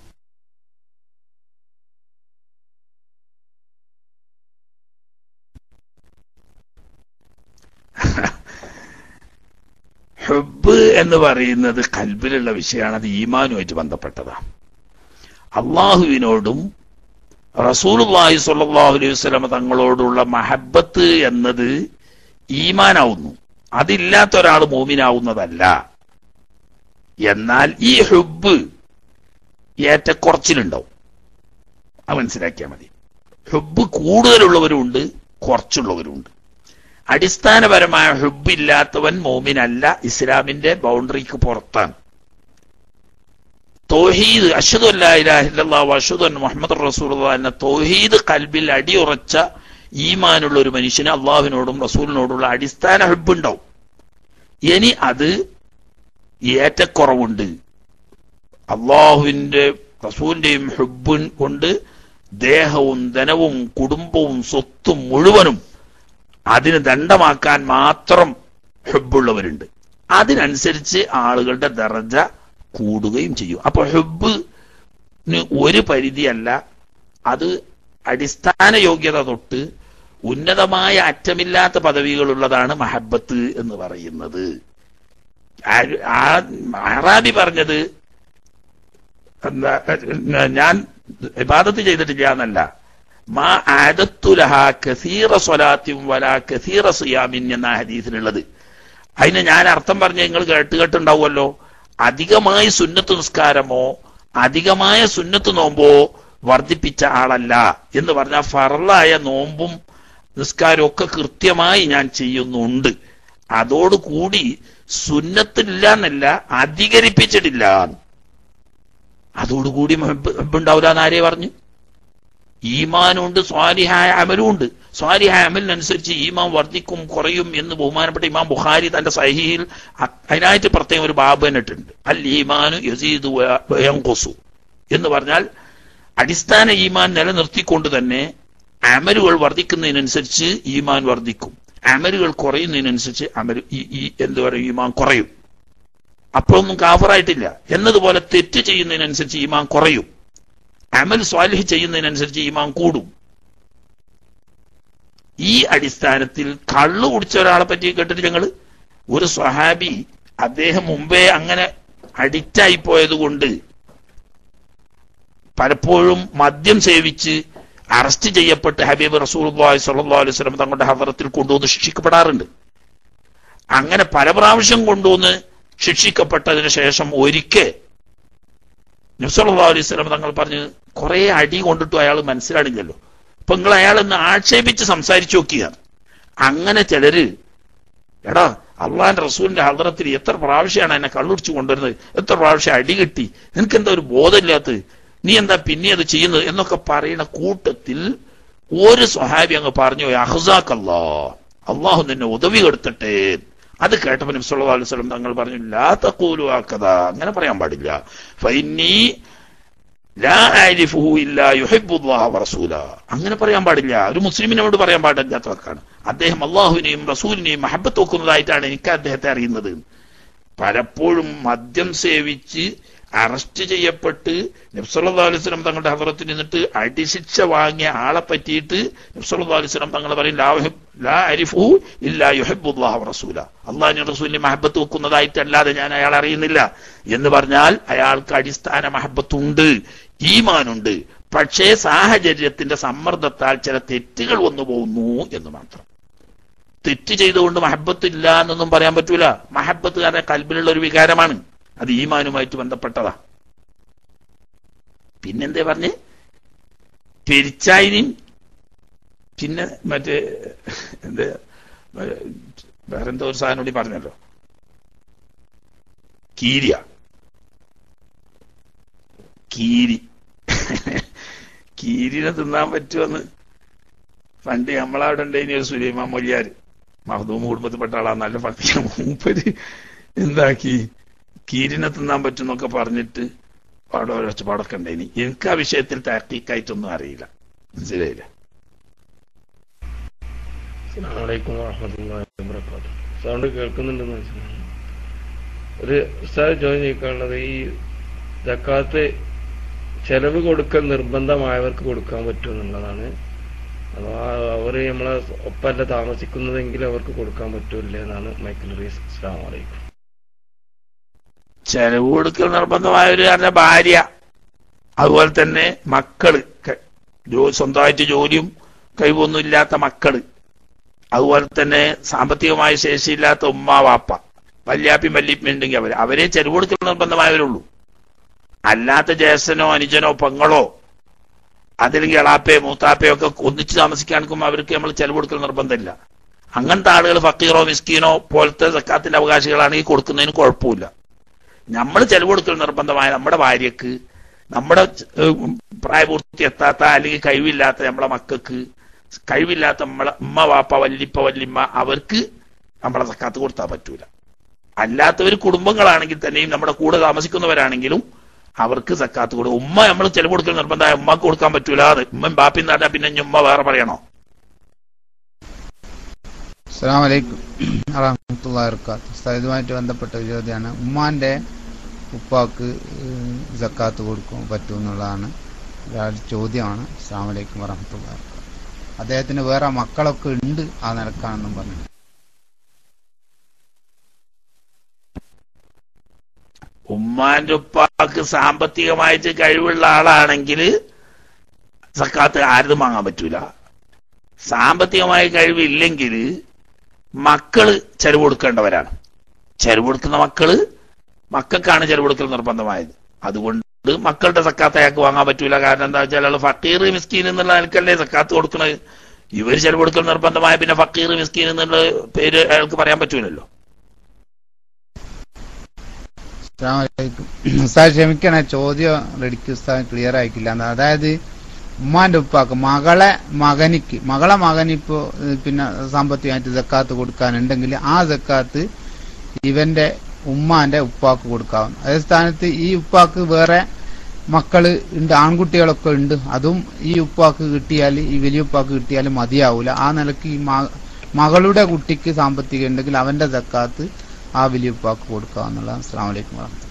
ഹുബ്ബ് എന്ന് പറയുന്നത് ഖൽബിലുള്ള വിഷയമാണ്. അത് ഈമാനുമായിട്ട് ബന്ധപ്പെട്ടതാണ്. അള്ളാഹുവിനോടും റസൂലുള്ളാഹി സ്വല്ലല്ലാഹു അലൈഹി വസല്ലം തങ്ങളോടുള്ള മഹബത്ത് എന്നത് ഈമാനാവുന്നു. അതില്ലാത്ത ഒരാൾ മോമിനാവുന്നതല്ല. എന്നാൽ ഈ ഹുബ്ബ് ഏറ്റക്കുറച്ചിലുണ്ടാവും. അത് മനസ്സിലാക്കിയാൽ മതി. ഹുബ്ബ് കൂടുതലുള്ളവരുണ്ട്, കുറച്ചുള്ളവരുണ്ട്. അടിസ്ഥാനപരമായ ഹുബ്ബില്ലാത്തവൻ മോമിനല്ല, ഇസ്ലാമിന്റെ ബൗണ്ടറിക്ക് പുറത്താണ്. തൗഹീദ് അശ്ഹദു അല്ലാ ഇലാഹ ഇല്ലല്ലാഹു വഅശ്ഹദു അന്ന മുഹമ്മദർ റസൂലുള്ളാഹി എന്ന തൗഹീദ് കൽബിൽ അടിയുറച്ച ഈമാനുള്ള ഒരു മനുഷ്യന് അള്ളാഹുവിനോടും റസൂലിനോടുള്ള അടിസ്ഥാന ഹുബ്ബുണ്ടാവും. ഇനി അത് ഏറ്റക്കുറവുണ്ട്. അള്ളാഹുവിന്റെ റസൂലിന്റെയും ഹുബ്ബുൻ കൊണ്ട് ദേഹവും ധനവും കുടുംബവും സ്വത്തും മുഴുവനും അതിന് ദണ്ഡമാക്കാൻ മാത്രം ഹുബ്ബുള്ളവരുണ്ട്. അതിനനുസരിച്ച് ആളുകളുടെ ദർജ കൂടുകയും ചെയ്യും. അപ്പൊ ഹുബ്ബിന് ഒരു പരിധിയല്ല, അത് അടിസ്ഥാന യോഗ്യത തൊട്ട് ഉന്നതമായ അറ്റമില്ലാത്ത പദവികളുള്ളതാണ് മഹബത്ത് എന്ന് പറയുന്നത്. അറാബി പറഞ്ഞത് എന്താ, ഞാൻ ഇബാദത്ത് ചെയ്തിട്ടില്ല എന്നല്ല, മാ ആദത്തുലഹ കസീറ സ്വലാത്തിൻ വലാ കസീറ സിയാമിൻ എന്ന ഹദീസിലുള്ളത്. അതിന് ഞാൻ അർത്ഥം പറഞ്ഞ നിങ്ങൾ കേട്ട് കേട്ടുണ്ടാവുമല്ലോ. അധികമായി സുന്നത്ത് നിസ്കാരമോ അധികമായ സുന്നത്ത് നോമ്പോ വർദ്ധിപ്പിച്ച ആളല്ല എന്ന് പറഞ്ഞാൽ ഫർളായ നോമ്പും നിസ്കാരവും ഒക്കെ കൃത്യമായി ഞാൻ ചെയ്യുന്നുണ്ട്. അതോടുകൂടി സുന്നത്തില്ല എന്നല്ല, അധികരിപ്പിച്ചിട്ടില്ല. അതോടുകൂടി ഉണ്ടാവില്ല എന്നാരേ പറഞ്ഞു? ഈമാനുണ്ട്, സ്വാലിഹായ അമലും ഉണ്ട്. സ്വാലിഹായ അമലിനനുസരിച്ച് ഈമാൻ വർദ്ധിക്കും കുറയും എന്ന് ബഹുമാനപ്പെട്ട ഇമാം ബുഖാരി തന്റെ സഹീഹിൽ അതിനായിട്ട് പ്രത്യേകം ഒരു ബാബ് തന്നിട്ടുണ്ട്. അൽ ഈമാനു യസീദു വയൻഖുസു എന്ന് പറഞ്ഞാൽ അടിസ്ഥാന ഈമാൻ നിലനിർത്തിക്കൊണ്ട് തന്നെ അമലുകൾ വർദ്ധിക്കുന്നതിനനുസരിച്ച് ഈമാൻ വർദ്ധിക്കും, അമലുകൾ കുറയുന്നതിനനുസരിച്ച് അമൽ ഈ എന്ത് പറയും ഈമാൻ കുറയും. അപ്പോഴൊന്നും കാഫറായിട്ടില്ല. എന്നതുപോലെ തെറ്റ് ചെയ്യുന്നതിനനുസരിച്ച് ഈമാൻ കുറയും, അമൽ സ്വാലിഹ് ചെയ്യുന്നതിനനുസരിച്ച് ഈമാൻ കൂടും. ഈ അടിസ്ഥാനത്തിൽ കള്ളു കുടിച്ച ഒരാളെ പറ്റി കേട്ടിട്ട് ഞങ്ങള് ഒരു സ്വഹാബി അദ്ദേഹം മുമ്പേ അങ്ങനെ അഡിക്റ്റായി പോയത് കൊണ്ട് പലപ്പോഴും മദ്യം സേവിച്ച് അറസ്റ്റ് ചെയ്യപ്പെട്ട് ഹബീബ് റസൂലുള്ളാഹി സ്വല്ലല്ലാഹു അലൈഹി വസല്ലം തങ്ങളുടെ ഹദറത്തിൽ കൊണ്ടുവന്ന് ശിക്ഷിക്കപ്പെടാറുണ്ട്. അങ്ങനെ പല പ്രാവശ്യം കൊണ്ടുവന്ന് ശിക്ഷിക്കപ്പെട്ടതിന് ശേഷം ഒരിക്കൽ നബി സല്ലല്ലാഹു അലൈഹി വസല്ലം തങ്ങൾ പറഞ്ഞ് കുറെ അടി കൊണ്ടിട്ടും അയാൾ മനസ്സിലാണില്ലല്ലോ, അപ്പൊ നിങ്ങൾ അയാളെന്ന് ആക്ഷേപിച്ച് സംസാരിച്ചു നോക്കിയാണ്. അങ്ങനെ ചിലര് എടാ അള്ളാന്റെ റസൂലിന്റെ ഹദറത്തിൽ എത്ര പ്രാവശ്യമാണ് എന്നെ കള്ളുടിച്ചു കൊണ്ടുവരുന്നത്, എത്ര പ്രാവശ്യം അടി കിട്ടി, നിനക്ക് എന്താ ഒരു ബോധമില്ലാത്തത്, നീ എന്താ പിന്നെ അത് ചെയ്യുന്നത് എന്നൊക്കെ പറയുന്ന കൂട്ടത്തിൽ ഒരു സ്വഹാബി അങ്ങ് പറഞ്ഞു, അഹ്സാക്കല്ലാ, അള്ളാഹു നിന്നെ ഉദവി കൊടുത്തട്ടെ. അത് കേട്ടപ്പോൾ നബി സല്ലല്ലാഹു അലൈഹി വസല്ലം തങ്ങൾ പറഞ്ഞു, ലാ തഖൂലു ഹകദാ, അങ്ങനെ പറയാൻ പാടില്ല. ഫഇന്നി ലാ അരിഫുഹു ഇല്ലാ യുഹിബ്ബുല്ലാഹ വറസൂല, അങ്ങനെ പറയാൻ പാടില്ല. ഒരു മുസ്ലിമിനോട് പറയാൻ പാടില്ലാത്ത വാക്കാണ്. അദ്ദേഹം അള്ളാഹുവിനെയും റസൂലിനെയും മഹബത്ത് വെക്കുന്നതായിട്ടാണ് എനിക്ക് അദ്ദേഹത്തെ അറിയുന്നത്. പലപ്പോഴും മദ്യം സേവിച്ച് അറസ്റ്റ് ചെയ്യപ്പെട്ട് നബി സല്ലല്ലാഹു അലൈഹി വസല്ലം തങ്ങളുടെ ഹദറത്തിൽ നിന്നിട്ട് അടിശിക്ഷ വാങ്ങിയ ആളെ പറ്റിയിട്ട് നബി സല്ലല്ലാഹു അലൈഹി വസല്ലം തങ്ങൾ പറയും, ലാ അരിഫുഹു ഇല്ലാ യുഹിബ്ബുല്ലാഹ വറസൂല, അള്ളാഹുവിന്റെ റസൂലിനെ മഹബത്ത് വെക്കുന്നതായിട്ടല്ലാതെ ഞാൻ അയാൾ അറിയുന്നില്ല എന്ന് പറഞ്ഞാൽ അയാൾക്ക് അടിസ്ഥാന മഹബത്തുണ്ട്, ഈമാനുണ്ട്. പക്ഷേ സാഹചര്യത്തിന്റെ സമ്മർദ്ദത്താൽ ചില തെറ്റുകൾ വന്നു പോകുന്നു എന്ന് മാത്രം. തെറ്റ് ചെയ്തുകൊണ്ട് മഹബത്ത് ഇല്ല എന്നൊന്നും പറയാൻ പറ്റൂല. മഹബത്ത് കാരണം കൽബിലുള്ള ഒരു വികാരമാണ്, അത് ഈമാനുമായിട്ട് ബന്ധപ്പെട്ടതാ. പിന്നെന്തേ പറഞ്ഞ് പെരിച്ചായിനും പിന്നെ മറ്റേ എന്താ വേറെന്തോ ഒരു സാധനം കൂടി പറഞ്ഞല്ലോ, കീരിയ കീരി കീരിനെ തിന്നാൻ പറ്റുമെന്ന് പണ്ട് നമ്മളവിടെ ഉണ്ടായിനി ഒരു സുലൈമാൻ മൊല്യാര്, മഹദൂം കുടുംബത്തിൽപ്പെട്ട ആളാ, നല്ല പട്ടിയ മൂപ്പര് എന്താക്കി കീരിനെ തിന്നാൻ പറ്റുന്നൊക്കെ പറഞ്ഞിട്ട് അവിടെ ഒരൊച്ചപ്പാടൊക്കെ ഉണ്ടായിനി. എനിക്ക് ആ വിഷയത്തിൽ തഹ്ഖീഖായിട്ടൊന്നും അറിയില്ല, മനസ്സിലായില്ല. അസ്സലാമു അലൈക്കും വറഹ്മത്തുള്ളാഹി വബറകാതുഹു. സൗണ്ട് കേൾക്കുന്നുണ്ടെന്ന് മനസ്സിലായി. ഒരു ഉസ്താദ് ചോദ്യം ചോദിക്കാനുള്ളത്, ഈ സക്കാത്ത് ചെലവ് കൊടുക്കൽ നിർബന്ധമായവർക്ക് കൊടുക്കാൻ പറ്റുമെന്നുള്ളതാണ്. അഥവാ അവർ നമ്മളെ ഒപ്പമല്ല താമസിക്കുന്നതെങ്കിൽ അവർക്ക് കൊടുക്കാൻ പറ്റൂല്ലേ എന്നാണ് മൈക്കിൾ റീസ്. അസ്സലാമു അലൈക്കും. ചെലവ് കൊടുക്കൽ നിർബന്ധമായവര് പറഞ്ഞ ഭാര്യ, അതുപോലെ തന്നെ മക്കള്, സ്വന്തമായിട്ട് ജോലിയും കഴിവൊന്നും ഇല്ലാത്ത മക്കള്, അതുപോലെ തന്നെ സാമ്പത്തികമായ ശേഷിയില്ലാത്ത ഉമ്മ വാപ്പ, വല്യാപ്പി വല്യപ്പി ഉണ്ടെങ്കിൽ അവര് അവരെ ചെലവ് കൊടുക്കൽ നിർബന്ധമായവരുള്ളൂ. അല്ലാത്ത ജ്യേഷ്ഠനോ അനുജനോ പെങ്ങളോ അതല്ലെങ്കിൽ എളാപ്പയോ മൂത്താപ്പയോ ഒക്കെ ഒന്നിച്ച് താമസിക്കാനും അവർക്ക് നമ്മൾ ചെലവ് കൊടുക്കൽ നിർബന്ധമില്ല. അങ്ങനത്തെ ആളുകൾ ഫക്കീറോ മിസ്കീനോ പോലത്തെ സക്കാത്തിന്റെ അവകാശികളാണെങ്കിൽ കൊടുക്കുന്നതിന് കുഴപ്പമില്ല. നമ്മൾ ചെലവ് കൊടുക്കൽ നിർബന്ധമായ നമ്മുടെ ഭാര്യക്ക്, നമ്മുടെ പ്രായപൂർത്തി എത്താത്ത അല്ലെങ്കിൽ കഴിവില്ലാത്ത നമ്മളെ മക്കൾക്ക്, കഴിവില്ലാത്ത നമ്മളെ ഉമ്മ വാപ്പ വല്ലിപ്പ വല്ലിമ്മ, അവർക്ക് നമ്മളെ സക്കാത്ത് കൊടുത്താൽ പറ്റൂല. അല്ലാത്തവർ കുടുംബങ്ങളാണെങ്കിൽ തന്നെയും നമ്മുടെ കൂടെ താമസിക്കുന്നവരാണെങ്കിലും അവർക്ക് സക്കാത്ത് കൊടുക്കും. ഉമ്മ നമ്മൾ ചെലവ് കൊടുക്കൽ നിർബന്ധമായ ഉമ്മക്ക് കൊടുക്കാൻ പറ്റൂല. ഉമ്മ ബാപ്പി നാട്ടാ പിന്നെ ഉമ്മ വേറെ പറയണോ? അസ്സലാമു അലൈക്കും വറഹ്മത്തുള്ളാഹി വബറകാതുഹു. ഇതുമായിട്ട് ബന്ധപ്പെട്ട ഒരു ചോദ്യമാണ്, ഉമ്മാന്റെ ഉപ്പാക്ക് സക്കാത്ത് കൊടുക്കാൻ പറ്റുമെന്നുള്ളതാണ് ഒരാളുടെ ചോദ്യമാണ്. അസ്സലാമു അലൈക്കും വറഹ്മത്തുള്ളാഹി വബറകാതുഹു. അദ്ദേഹത്തിന് വേറെ മക്കളൊക്കെ ഉണ്ട് ആ നിലക്കാണെന്നും പറഞ്ഞു. ഉമ്മാന്റെ ഉപ്പാക്ക് സാമ്പത്തികമായിട്ട് കഴിവുള്ള ആളാണെങ്കിൽ സക്കാത്ത് ആരും വാങ്ങാൻ പറ്റൂല. സാമ്പത്തികമായ കഴിവില്ലെങ്കിൽ മക്കള് ചെലവ് കൊടുക്കേണ്ടവരാണ്. ചെലവ് കൊടുക്കുന്ന മക്കള് മക്കൾക്കാണ് ചെലവ് കൊടുക്കൽ നിർബന്ധമായത്. അതുകൊണ്ട് മക്കളുടെ സക്കാത്ത് അയാൾക്ക് വാങ്ങാൻ പറ്റൂല. കാരണം എന്താ വെച്ചാൽ അയാൾ ഫക്കീർ മിസ്കീൻ എന്നുള്ള നിലക്കല്ലേ സക്കാത്ത് കൊടുക്കണത്. ഇവർ ചെലവ് കൊടുക്കൽ നിർബന്ധമായ പിന്നെ ഫക്കീർ മിസ്കീൻ എന്നുള്ള പേര് അയാൾക്ക് പറയാൻ പറ്റൂലല്ലോ. ഉസ്താദ് ക്ഷമിക്കണേ, ചോദ്യം റെഡിക്ക് ഉസ്താദ് ക്ലിയർ ആയിക്കില്ല. അതായത് ഉമ്മാന്റെ ഉപ്പാക്ക് മകളെ മകനിക്ക് മകളെ മകനിപ്പോ പിന്നെ സാമ്പത്തികമായിട്ട് സക്കാത്ത് കൊടുക്കാനുണ്ടെങ്കിൽ ആ സക്കാത്ത് ഇവന്റെ ഉമ്മാന്റെ ഉപ്പാക്ക് കൊടുക്കാവുന്നു. അതേ സ്ഥാനത്ത് ഈ ഉപ്പാക്ക് വേറെ മക്കള് ഉണ്ട്, ആൺകുട്ടികളൊക്കെ ഉണ്ട്, അതും ഈ ഉപ്പാക്ക് കിട്ടിയാൽ ഈ വലിയ ഉപ്പാക്ക് കിട്ടിയാൽ മതിയാവൂല. ആ നിലക്ക് ഈ മകളുടെ കുട്ടിക്ക് സാമ്പത്തികം ഉണ്ടെങ്കിൽ അവന്റെ സക്കാത്ത് ആ വലിയ ഉപ്പാക്ക് കൊടുക്കാവുന്നതാണ്. അസ്സലാമു അലൈക്കും വറഹ്മത്തുള്ളാഹി.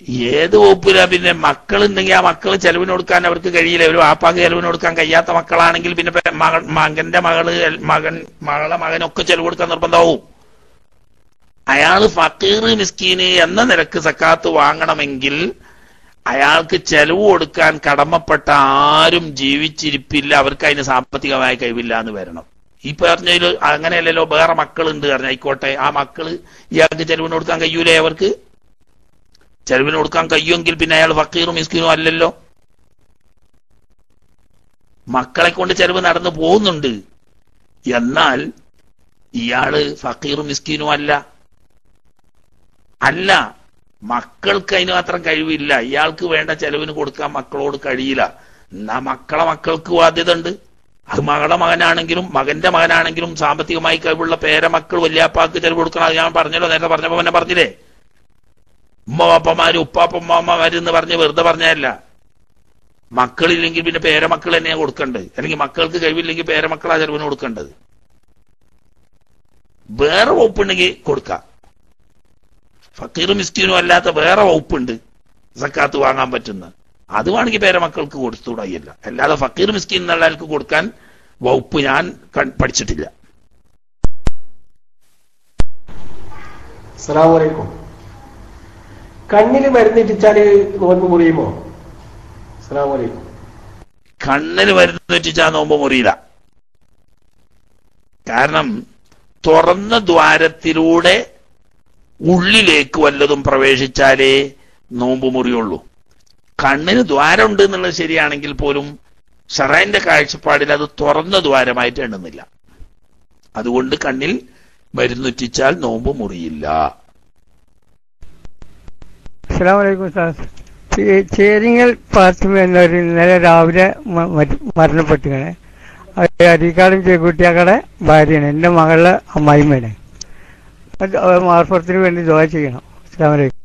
ഏത് വകുപ്പിലാ? പിന്നെ മക്കളുണ്ടെങ്കിൽ ആ മക്കള് ചെലവിന് കൊടുക്കാൻ അവർക്ക് കഴിയില്ല. ഒരു വാപ്പാക്ക് ചെലവിന് കൊടുക്കാൻ കഴിയാത്ത മക്കളാണെങ്കിൽ പിന്നെ മകൻ മകന്റെ മകള് മകൻ മകളെ മകനൊക്കെ ചെലവ് കൊടുക്കാൻ നിർബന്ധമാവും. അയാള് ഫക്കീർ മിസ്കീന് എന്ന നിലക്ക് സക്കാത്ത് വാങ്ങണമെങ്കിൽ അയാൾക്ക് ചെലവ് കൊടുക്കാൻ കടമപ്പെട്ട ആരും ജീവിച്ചിരിപ്പില്ല, അവർക്ക് അതിന് സാമ്പത്തികമായ കഴിവില്ല എന്ന് വരണം. ഈ പറഞ്ഞതിൽ അങ്ങനെയല്ലല്ലോ. വേറെ മക്കളുണ്ട് പറഞ്ഞ ആയിക്കോട്ടെ, ആ മക്കള് ഇയാൾക്ക് ചെലവിന് കൊടുക്കാൻ കഴിയൂലേ? അവർക്ക് ചെലവിന് കൊടുക്കാൻ കഴിയുമെങ്കിൽ പിന്നെ അയാൾ ഫക്കീറും മിസ്കീനും അല്ലല്ലോ. മക്കളെ കൊണ്ട് ചെലവ് നടന്നു പോകുന്നുണ്ട്, എന്നാൽ ഇയാള് ഫക്കീറും മിസ്കീനും അല്ല. അല്ല, മക്കൾക്ക് അതിന് മാത്രം കഴിവില്ല, ഇയാൾക്ക് വേണ്ട ചെലവിന് കൊടുക്കാൻ മക്കളോട് കഴിയില്ല. എന്നാ മക്കളെ മക്കൾക്ക് ബാധ്യത ഉണ്ട്. അത് മകളുടെ മകനാണെങ്കിലും മകന്റെ മകനാണെങ്കിലും സാമ്പത്തികമായി കഴിവുള്ള പേരമക്കൾ വല്യാപ്പാക്ക് ചെലവ് കൊടുക്കണം. അത് ഞാൻ പറഞ്ഞല്ലോ, നേരത്തെ പറഞ്ഞപ്പോ എന്നെ പറഞ്ഞില്ലേ, ഉമ്മവാപ്പമാര് ഉപ്പാപ്പമ്മമാര് എന്ന് പറഞ്ഞ് വെറുതെ പറഞ്ഞതല്ല. മക്കളില്ലെങ്കിൽ പിന്നെ പേരമക്കൾ തന്നെയാണ് കൊടുക്കേണ്ടത്, അല്ലെങ്കിൽ മക്കൾക്ക് കഴിവില്ലെങ്കിൽ പേരമക്കളാ ചെലവിന് കൊടുക്കേണ്ടത്. വേറെ വകുപ്പുണ്ടെങ്കിൽ കൊടുക്കാം. ഫക്കീറും മിസ്കീനും അല്ലാത്ത വേറെ വകുപ്പുണ്ട് സക്കാത്ത് വാങ്ങാൻ പറ്റുന്ന, അത് വേണമെങ്കിൽ പേരമക്കൾക്ക് കൊടുത്തുകൂടായില്ല. അല്ലാതെ ഫക്കീർ മിസ്കീൻ എന്നുള്ള ആൾക്ക് കൊടുക്കാൻ വകുപ്പ് ഞാൻ പഠിച്ചിട്ടില്ല. അസ്സലാമു അലൈക്കും. കണ്ണിന് മരുന്നിട്ടിച്ചാല് നോമ്പ് മുറിയുമോ? അസ്സലാമു അലൈക്കും. കണ്ണിന് മരുന്നിട്ടിച്ചാൽ നോമ്പ് മുറിയില്ല. കാരണം തുറന്ന ദ്വാരത്തിലൂടെ ഉള്ളിലേക്ക് വല്ലതും പ്രവേശിച്ചാലേ നോമ്പ് മുറിയുള്ളൂ. കണ്ണിന് ദ്വാരം ഉണ്ട് എന്നുള്ളത് ശരിയാണെങ്കിൽ പോലും ശറഅന്റെ കാഴ്ചപ്പാടിൽ അത് തുറന്ന ദ്വാരമായിട്ട് എണ്ണുന്നില്ല. അതുകൊണ്ട് കണ്ണിൽ മരുന്നുറ്റിച്ചാൽ നോമ്പ് മുറിയില്ല. അസ്സലാമു അലൈക്കും സാർ. ചേരിങ്ങൽ ഫാത്തിമ എന്നൊരു ഇന്നലെ രാവിലെ മരണപ്പെട്ടിങ്ങനെ. അരീക്കാടും ചേക്കുട്ടിയാക്കടെ ഭാര്യയാണ്, എൻ്റെ മകളുടെ അമ്മായിമ്മയാണ്. മാർഫത്തിന് വേണ്ടി ദുആ ചെയ്യണം. അസ്സലാമു അലൈക്കും.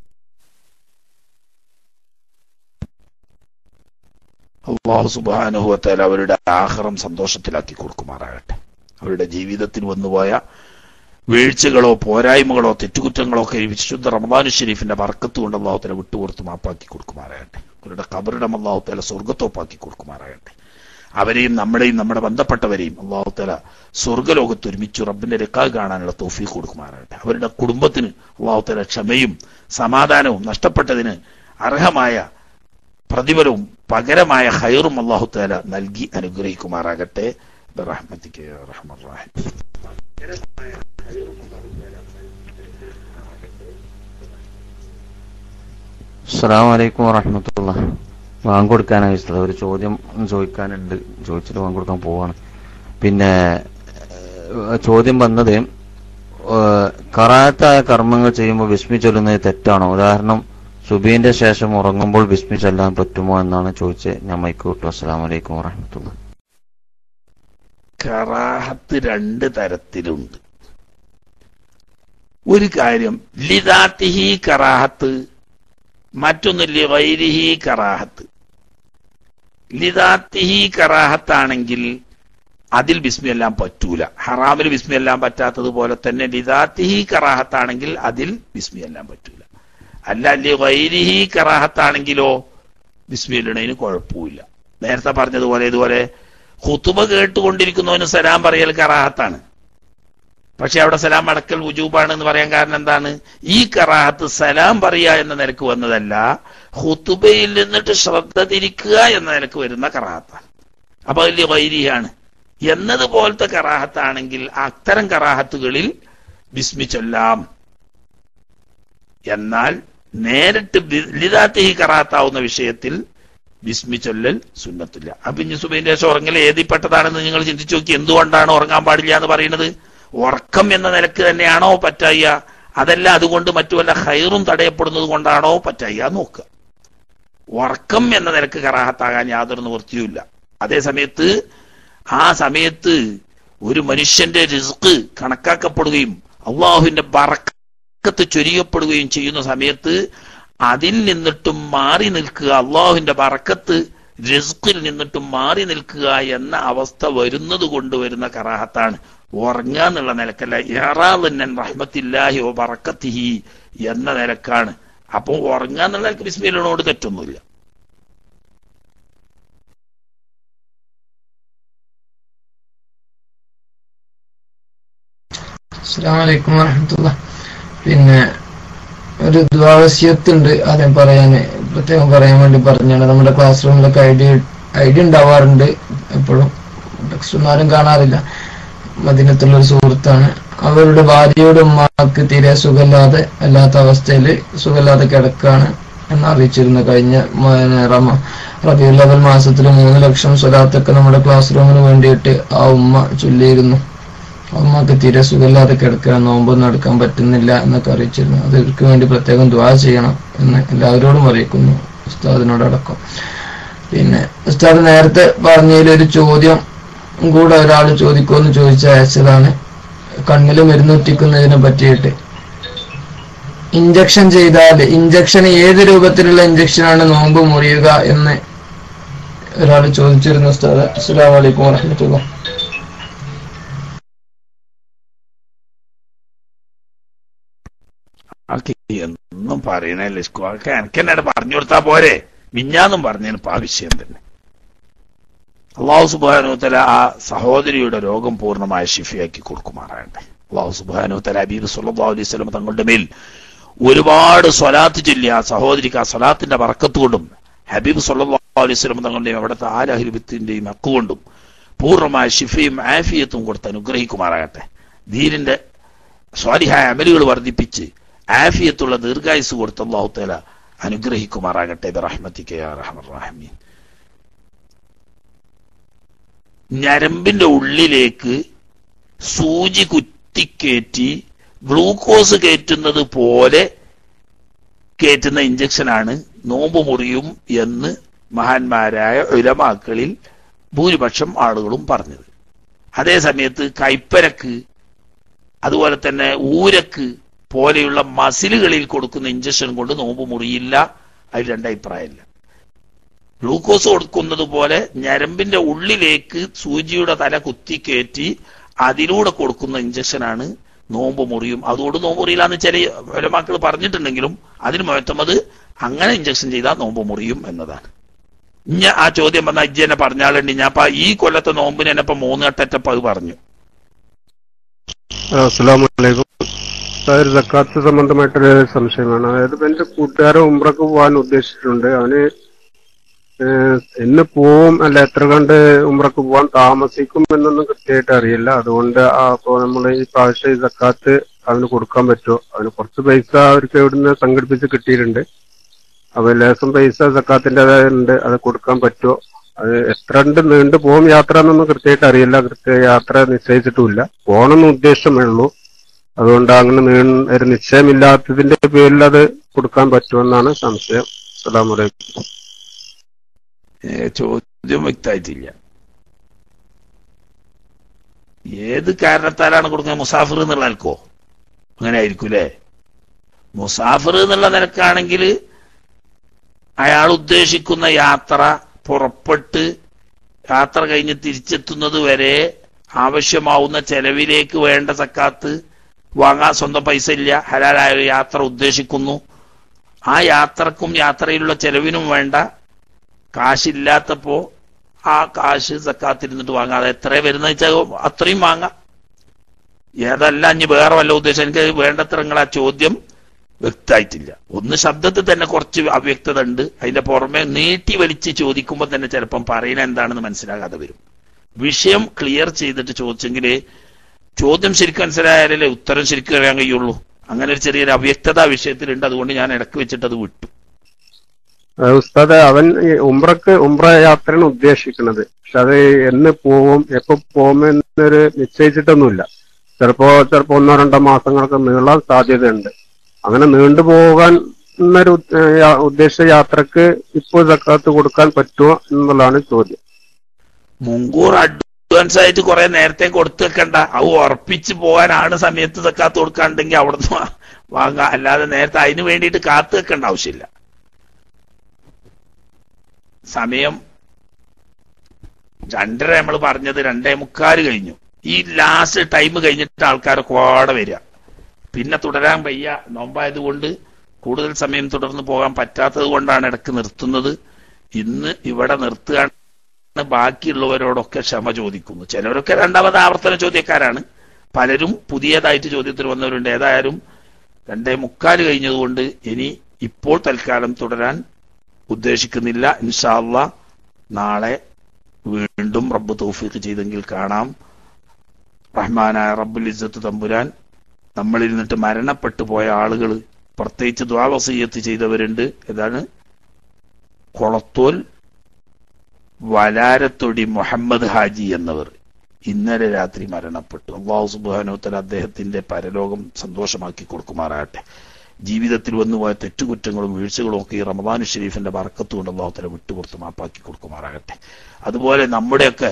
അല്ലാഹു സുബ്ഹാനഹു വ തആല അവരുടെ ആഖിറം സന്തോഷത്തിലാക്കി കൊടുക്കുമാറാകട്ടെ. അവരുടെ ജീവിതത്തിൽ വന്നുപോയ വീഴ്ചകളോ പോരായ്മകളോ തെറ്റുകുറ്റങ്ങളോ ഒക്കെ വിശുദ്ധ റമദാനു ശരീഫിന്റെ ബർക്കത്ത് കൊണ്ട് അല്ലാഹു തആല വിട്ടുപുറത്ത് മാപ്പാക്കി കൊടുക്കുമാറാകട്ടെ. അവരുടെ ഖബറിടം അല്ലാഹു തആല സ്വർഗ്ഗത്തോപ്പാക്കി കൊടുക്കുമാറാകട്ടെ. അവരെയും നമ്മുടെയും നമ്മുടെ ബന്ധപ്പെട്ടവരെയും അല്ലാഹു തആല സ്വർഗ്ഗലോകത്ത് ഒരുമിച്ച് റബ്ബിന്റെ ലിഖാ കാണാനുള്ള തൗഫീഖ് കൊടുക്കുമാറാകട്ടെ. അവരുടെ കുടുംബത്തിന് അല്ലാഹു തആല ക്ഷമയും സമാധാനവും നഷ്ടപ്പെട്ടതിന് അർഹമായ പ്രതിഫലവും പകരമായ ഖൈറും അല്ലാഹു തആല നൽകി അനുഗ്രഹിക്കുമാറാകട്ടെ. ബിറഹ്മതിക യാ അർഹമർ റഹീം. അസ്സലാമു അലൈക്കും വറഹ്മത്തുള്ളാഹി. വാങ്ങ് കൊടുക്കാനാണ് ഇഷ്ടം. ഒരു ചോദ്യം ചോദിക്കാനുണ്ട്, ചോദിച്ചിട്ട് വാങ്ങ് കൊടുക്കാൻ പോവാണ്. പിന്നെ ചോദ്യം വന്നത്, കറാഹത്തായ കർമ്മങ്ങൾ ചെയ്യുമ്പോൾ ബിസ്മി ചൊല്ലുന്നത് തെറ്റാണോ? ഉദാഹരണം, സുബീന്റെ ശേഷം ഉറങ്ങുമ്പോൾ ബിസ്മി ചൊല്ലാൻ പറ്റുമോ എന്നാണ് ചോദിച്ചത്. ഞാൻ മൈക്ക് വിട്ടു. അസ്സലാമു അലൈക്കും വറഹ്മത്തുള്ളാഹി. കറാഹത്ത് രണ്ട് തരത്തിലുണ്ട്. ഒരു കാര്യം ലിദാത്തിഹി കറാഹത്ത്, മറ്റൊന്ന് ലിഗൈരിഹി കറാഹത്ത്. ലിദാത്തിഹി കറാഹത്താണെങ്കിൽ അതിൽ ബിസ്മി എല്ലാം പറ്റൂല. ഹറാമിൽ ബിസ്മി എല്ലാം പറ്റാത്തതുപോലെ തന്നെ ലിദാത്തിഹി കറാഹത്താണെങ്കിൽ അതിൽ ബിസ്മി എല്ലാം പറ്റൂല. അല്ല ലിഗൈരിഹി കറാഹത്താണെങ്കിലോ ബിസ്മി ഇടുന്നതിന് കുഴപ്പമില്ല. നേരത്തെ പറഞ്ഞതുപോലെ ഇതുപോലെ ഖുതുബ കേട്ടുകൊണ്ടിരിക്കുന്നവന് സലാം പറയൽ കറാഹത്താണ്. പക്ഷെ അവിടെ സലാം അടക്കൽ വുജൂബാണ് എന്ന് പറയാൻ കാരണം എന്താണ്? ഈ കറാഹത്ത് സലാം പറയുക എന്ന നിലക്ക് വന്നതല്ല, ഖുതുബയിൽ നിന്നിട്ട് ശ്രദ്ധ തിരിക്കുക എന്ന നിലക്ക് വരുന്ന കറാഹത്താണ്. അപ്പൊ അതിൽ വൈരിയാണ് എന്നതുപോലത്തെ കറാഹത്താണെങ്കിൽ അത്തരം കറാഹത്തുകളിൽ ബിസ്മി ചൊല്ലാം. എന്നാൽ നേരിട്ട് ലിദാത്തിഹി കറാഹത്താവുന്ന വിഷയത്തിൽ ബിസ്മി ചൊല്ലൽ സുന്നത്തില്ല. അപ്പൊ ഇനി സുബൈന്റെ ശേഷം ഉറങ്ങൽ ഏതിൽപ്പെട്ടതാണെന്ന് നിങ്ങൾ ചിന്തിച്ചു നോക്കി. എന്തുകൊണ്ടാണ് ഉറങ്ങാൻ പാടില്ല എന്ന് പറയുന്നത്? ഉറക്കം എന്ന നിലക്ക് തന്നെയാണോ പറ്റായ്യ? അതല്ല അതുകൊണ്ട് മറ്റു വല്ല ഖൈറും തടയപ്പെടുന്നത് കൊണ്ടാണോ പറ്റായ്യ നോക്കുക. ഉറക്കം എന്ന നിലക്ക് കറാഹത്താകാൻ യാതൊരു നിവൃത്തിയുമില്ല. അതേ സമയത്ത് ആ സമയത്ത് ഒരു മനുഷ്യന്റെ റിസ്ക് കണക്കാക്കപ്പെടുകയും അള്ളാഹുവിന്റെ ബറക്കത്ത് ചൊരിയപ്പെടുകയും ചെയ്യുന്ന സമയത്ത് അതിൽ നിന്നിട്ടും മാറി നിൽക്കുക, അള്ളാഹുവിന്റെ ബറക്കത്ത് റിസ്കിൽ നിന്നിട്ടും മാറി നിൽക്കുക എന്ന അവസ്ഥ വരുന്നത് കൊണ്ടുവരുന്ന കറാഹത്താണ്. ഉറങ്ങുക എന്നുള്ള നിലക്കല്ല, ഇറാദൻ റഹ്മത്തില്ലാഹി വ ബറക്കത്തിഹി എന്ന നിലക്കാണ് അപ്പൊ ഉറങ്ങാന്നുള്ള ബിസ്മില്ലിനോട് തെറ്റൊന്നുമില്ല. അസ്സലാമു അലൈക്കും വറഹ്മത്തുള്ളാഹി. പിന്നെ ഒരു ദ്വാവസ്യത്തുണ്ട്, ആദ്യം പറയാന് പ്രത്യേകം പറയാൻ വേണ്ടി പറഞ്ഞാണ്. നമ്മുടെ ക്ലാസ് റൂമിലൊക്കെ ഐഡിയ ഐഡിയ ഉണ്ടാവാറുണ്ട്, എപ്പോഴും ടെക്സ്റ്റ് ആരും കാണാറില്ല. മദീനത്തുള്ള ഒരു സുഹൃത്താണ്. അവരുടെ ഭാര്യയുടെ ഉമ്മാക്ക് തീരെ സുഖമില്ലാതെ അല്ലാത്ത അവസ്ഥയിൽ സുഖമില്ലാതെ കിടക്കാണ് എന്ന് അറിയിച്ചിരുന്നു. കഴിഞ്ഞ റമ റബീഉൽ അവ്വൽ മാസത്തിൽ മൂന്ന് ലക്ഷം സ്വലാത്തൊക്കെ നമ്മുടെ ക്ലാസ് റൂമിന് വേണ്ടിയിട്ട് ആ ഉമ്മ ചൊല്ലിയിരുന്നു. ഉമ്മക്ക് തീരെ സുഖമില്ലാതെ കിടക്കാൻ, നോമ്പൊന്നും എടുക്കാൻ പറ്റുന്നില്ല എന്നൊക്കെ അറിയിച്ചിരുന്നു. അവർക്ക് വേണ്ടി പ്രത്യേകം ദുആ ചെയ്യണം എന്ന് എല്ലാവരോടും അറിയിക്കുന്നു, ഉസ്താദിനോടടക്കം. പിന്നെ ഉസ്താദ് നേരത്തെ പറഞ്ഞതിൽ ഒരു ചോദ്യം കൂടെ ഒരാൾ ചോദിക്കുമെന്ന് ചോദിച്ച അയച്ചതാണ്, കണ്ണിൽ മരുന്നുറ്റിക്കുന്നതിനെ പറ്റിയിട്ട്. ഇഞ്ചക്ഷൻ ചെയ്താൽ ഇഞ്ചക്ഷൻ ഏത് രൂപത്തിലുള്ള ഇഞ്ചക്ഷനാണ് നോമ്പ് മുറിയുക എന്ന് ഒരാൾ ചോദിച്ചിരുന്നു ഉസ്താദ്. അസ്സലാമു അലൈക്കും വറഹ്മത്തുള്ളാഹി. എന്നും പറയണല്ലേ, എനിക്ക് എന്നെ പറഞ്ഞു കൊടുത്താ പോരെ. മിഞ്ഞാന്നും പറഞ്ഞതിന് ആ വിഷയം തന്നെ. അള്ളാഹു സുബ്ഹാനഹു വ തആല ആ സഹോദരിയുടെ രോഗം പൂർണ്ണമായ ശിഫയാക്കി കൊടുക്കുമാറാകട്ടെ. അള്ളാഹു സുബ്ഹാനഹു വ തആല ഹബീബ് സ്വല്ലല്ലാഹു അലൈഹി വസല്ലം തങ്ങളുടെ മേൽ ഒരുപാട് സ്വലാത്ത് ചൊല്ലി ആ സഹോദരിക്ക് ആ സ്വലാത്തിന്റെ ബറക്കത്ത് കൊണ്ടും ഹബീബ് സ്വല്ലല്ലാഹു അലൈഹി വസല്ലം തങ്ങളുടെയും അവിടുത്തെ ആല അഹ്ലുബൈത്തിന്റെയും ഹക്ക് കൊണ്ടും പൂർണ്ണമായ ശിഫയും ആഫിയത്തും കൊടുത്ത് അനുഗ്രഹിക്കുമാറാകട്ടെ. ദീനിന്റെ സ്വാലിഹായ അമലുകൾ വർദ്ധിപ്പിച്ച് ആഫിയത്തുള്ള ദീർഘായുസ് കൊടുത്ത് അല്ലാഹു തആല അനുഗ്രഹിക്കുമാറാകട്ടെ. ബിറഹ്മതിക യാ അർഹമർ റഹീമീൻ. ഞരമ്പിന്റെ ഉള്ളിലേക്ക് സൂചി കുത്തിക്കേറ്റി ഗ്ലൂക്കോസ് കയറ്റുന്നത് പോലെ കയറ്റുന്ന ഇഞ്ചക്ഷനാണ് നോമ്പ് മുറിയും എന്ന് മഹാന്മാരായ ഉലമാക്കളിൽ ഭൂരിപക്ഷം ആളുകളും പറഞ്ഞത്. അതേ സമയത്ത് കൈപ്പരക്ക്, അതുപോലെ തന്നെ ഊരക്ക് പോലെയുള്ള മസിലുകളിൽ കൊടുക്കുന്ന ഇഞ്ചക്ഷൻ കൊണ്ട് നോമ്പ് മുറിയില്ല. അതിൽ രണ്ടഭിപ്രായമില്ല. ഗ്ലൂക്കോസ് കൊടുക്കുന്നത് പോലെ ഞരമ്പിന്റെ ഉള്ളിലേക്ക് സൂചിയുടെ തല കുത്തിക്കയറ്റി അതിലൂടെ കൊടുക്കുന്ന ഇഞ്ചക്ഷനാണ് നോമ്പ് മുറിയും. അതുകൊണ്ട് നോമ്പ് മുറിയില്ല എന്ന് ചില ഉലമാക്കൾ പറഞ്ഞിട്ടുണ്ടെങ്കിലും അതിന് മുഴത്തമത് അങ്ങനെ ഇഞ്ചക്ഷൻ ചെയ്താൽ നോമ്പ് മുറിയും എന്നതാണ്. ഞാൻ ആ ചോദ്യം വന്ന അജ്ജി എന്നെ പറഞ്ഞാലുണ്ട്. ഞാൻ അപ്പൊ ഈ കൊല്ലത്തെ നോമ്പിന് എന്നെ ഇപ്പൊ മൂന്ന് കെട്ടറ്റപ്പ് അത് പറഞ്ഞു. അസ്സലാമു അലൈക്കും. അതായത് സക്കാത്ത് സംബന്ധമായിട്ടൊരു സംശയമാണ്. അതായത് എന്റെ കൂട്ടുകാരൻ ഉംറക്ക് പോകാൻ ഉദ്ദേശിച്ചിട്ടുണ്ട്. അവന് എന്ന് പോവും അല്ല എത്ര കണ്ട് ഉംറക്ക് പോവാൻ താമസിക്കും എന്നൊന്നും കൃത്യമായിട്ട് അറിയില്ല. അതുകൊണ്ട് അപ്പോ നമ്മൾ ഈ പ്രാവശ്യം ഈ സക്കാത്ത് അവന് കൊടുക്കാൻ പറ്റുമോ? അവന് കുറച്ച് പൈസ അവർക്ക് ഇവിടുന്ന് സംഘടിപ്പിച്ച് കിട്ടിയിട്ടുണ്ട്. അപ്പൊ ലേസം പൈസ സക്കാത്തിന്റെ ഉണ്ട്, അത് കൊടുക്കാൻ പറ്റുമോ? അത് എത്ര കണ്ട് നീണ്ടു പോകും യാത്ര എന്നൊന്നും കൃത്യമായിട്ട് അറിയില്ല. കൃത്യ യാത്ര നിശ്ചയിച്ചിട്ടുമില്ല. പോകണമെന്ന് ഉദ്ദേശമേ ഉള്ളൂ. അതുകൊണ്ട് അങ്ങനെ നീ ഒരു നിശ്ചയമില്ലാത്തതിന്റെ പേരിൽ അത് കൊടുക്കാൻ പറ്റുമെന്നാണ് സംശയം. അസ്സലാമു അലൈക്കും. ചോദ്യം വ്യക്തമായിട്ടില്ല. ഏത് കാരണത്താലാണ് കൊടുക്കുന്നത്? മുസാഫിർ എന്നുള്ള നിലക്കോ? അങ്ങനെ ആയിരിക്കും അല്ലേ? മുസാഫിർ എന്നുള്ള നിലക്കാണെങ്കിൽ അയാൾ ഉദ്ദേശിക്കുന്ന യാത്ര പുറപ്പെട്ട് യാത്ര കഴിഞ്ഞ് തിരിച്ചെത്തുന്നത് വരെ ആവശ്യമാവുന്ന ചെലവിലേക്ക് വേണ്ട സക്കാത്ത് വാങ്ങാൻ സ്വന്തം പൈസ ഇല്ല, ഹലാലായ ഒരു യാത്ര ഉദ്ദേശിക്കുന്നു. ആ യാത്രക്കും യാത്രയിലുള്ള ചെലവിനും വേണ്ട കാശില്ലാത്തപ്പോ ആ കാശ് സക്കാത്തിരുന്നിട്ട് വാങ്ങാം. അത് എത്ര വരുന്ന വെച്ചാൽ അത്രയും വാങ്ങാം. ഏതല്ല ഇനി വേറെ വല്ല ഉദ്ദേശം. എനിക്ക് വേണ്ടത്ര നിങ്ങൾ ആ ചോദ്യം വ്യക്തമായിട്ടില്ല. ഒന്ന് ശബ്ദത്തിൽ തന്നെ കുറച്ച് അവ്യക്തത ഉണ്ട്. അതിന്റെ പുറമെ നീട്ടി വലിച്ച് ചോദിക്കുമ്പോൾ തന്നെ ചിലപ്പം പറയുന്നത് എന്താണെന്ന് മനസ്സിലാകാതെ വരും. വിഷയം ക്ലിയർ ചെയ്തിട്ട് ചോദിച്ചെങ്കിൽ ചോദ്യം ശരിക്കും മനസ്സിലായാലേ ഉത്തരം ശരിക്കും അറിയാൻ കഴിയുള്ളൂ. അങ്ങനെ ഒരു ചെറിയൊരു അവ്യക്തത വിഷയത്തിലുണ്ട്. അതുകൊണ്ട് ഞാൻ ഇടക്ക് വെച്ചിട്ട് അത് വിട്ടു. ഉസ്താദ്, അവൻ ഉംറക്ക് ഉംറ യാത്രയാണ് ഉദ്ദേശിക്കുന്നത്. പക്ഷെ അത് എന്ന് പോവും എപ്പോ പോകുമെന്നൊരു നിശ്ചയിച്ചിട്ടൊന്നുമില്ല. ചിലപ്പോ ചിലപ്പോ ഒന്നോ രണ്ടോ മാസങ്ങളൊക്കെ നീളാൻ സാധ്യതയുണ്ട്. അങ്ങനെ നീണ്ടുപോകാൻ എന്നൊരു ഉദ്ദേശ യാത്രക്ക് ഇപ്പോൾ സക്കാത്ത് കൊടുക്കാൻ പറ്റുമോ എന്നുള്ളതാണ് ചോദ്യം. മുൻകൂർ അഡ്വാൻസ് ആയിട്ട് കുറെ നേരത്തെ കൊടുത്തു വെക്കണ്ട. അത് ഉറപ്പിച്ച് പോകാനാണ് സമയത്ത് സക്കാത്ത് കൊടുക്കാണ്ടെങ്കിൽ അവിടുന്ന് വാങ്ങാം. അല്ലാതെ നേരത്തെ അതിന് വേണ്ടിയിട്ട് കാത്തു വെക്കേണ്ട ആവശ്യമില്ല. സമയം രണ്ടര നമ്മൾ പറഞ്ഞത് രണ്ടേ മുക്കാല് കഴിഞ്ഞു. ഈ ലാസ്റ്റ് ടൈം കഴിഞ്ഞിട്ട് ആൾക്കാരൊക്കെ ഓടെ വരിക. പിന്നെ തുടരാൻ വയ്യ, നോമ്പായത് കൊണ്ട് കൂടുതൽ സമയം തുടർന്ന് പോകാൻ പറ്റാത്തത് കൊണ്ടാണ് ഇടയ്ക്ക് നിർത്തുന്നത്. ഇന്ന് ഇവിടെ നിർത്തുകയാണ്. ബാക്കിയുള്ളവരോടൊക്കെ ക്ഷമ ചോദിക്കുന്നു. ചിലരൊക്കെ രണ്ടാമത് ആവർത്തന ചോദ്യക്കാരാണ്, പലരും പുതിയതായിട്ട് ചോദ്യത്തിന് വന്നവരുണ്ട്. ഏതായാലും രണ്ടേ മുക്കാല് കഴിഞ്ഞതുകൊണ്ട് ഇനി ഇപ്പോൾ തൽക്കാലം തുടരാൻ ഉദ്ദേശിക്കുന്നില്ല. ഇൻഷാ അല്ലാഹ് നാളെ വീണ്ടും റബ്ബ് തൗഫീഖ് ചെയ്തെങ്കിൽ കാണാം. റഹ്മാനായ റബ്ബുൽ ഇസ്സത്ത് തമ്പുരാൻ നമ്മളിൽ നിന്നിട്ട് മരണപ്പെട്ടു പോയ ആളുകൾ, പ്രത്യേകിച്ച് ദുആ വസിയ്യത്ത് ചെയ്തവരുണ്ട്. ഏതാണ് കൊളത്തോൽ വലാരത്തൊടി മുഹമ്മദ് ഹാജി എന്നവർ ഇന്നലെ രാത്രി മരണപ്പെട്ടു. അല്ലാഹു സുബ്ഹാനഹു വ തആല അദ്ദേഹത്തിന്റെ പരലോകം സന്തോഷമാക്കി കൊടുക്കുമാറാകട്ടെ. ജീവിതത്തിൽ വന്നുപോയ തെറ്റുകുറ്റങ്ങളും വീഴ്ചകളും ഒക്കെ ഈ റമദാൻ ഷരീഫിന്റെ ബർക്കത്ത് കൊണ്ട് അല്ലാഹു തആല വിട്ടുപുറത്ത് മാപ്പാക്കി കൊടുക്കുമാറാകട്ടെ. അതുപോലെ നമ്മുടെയൊക്കെ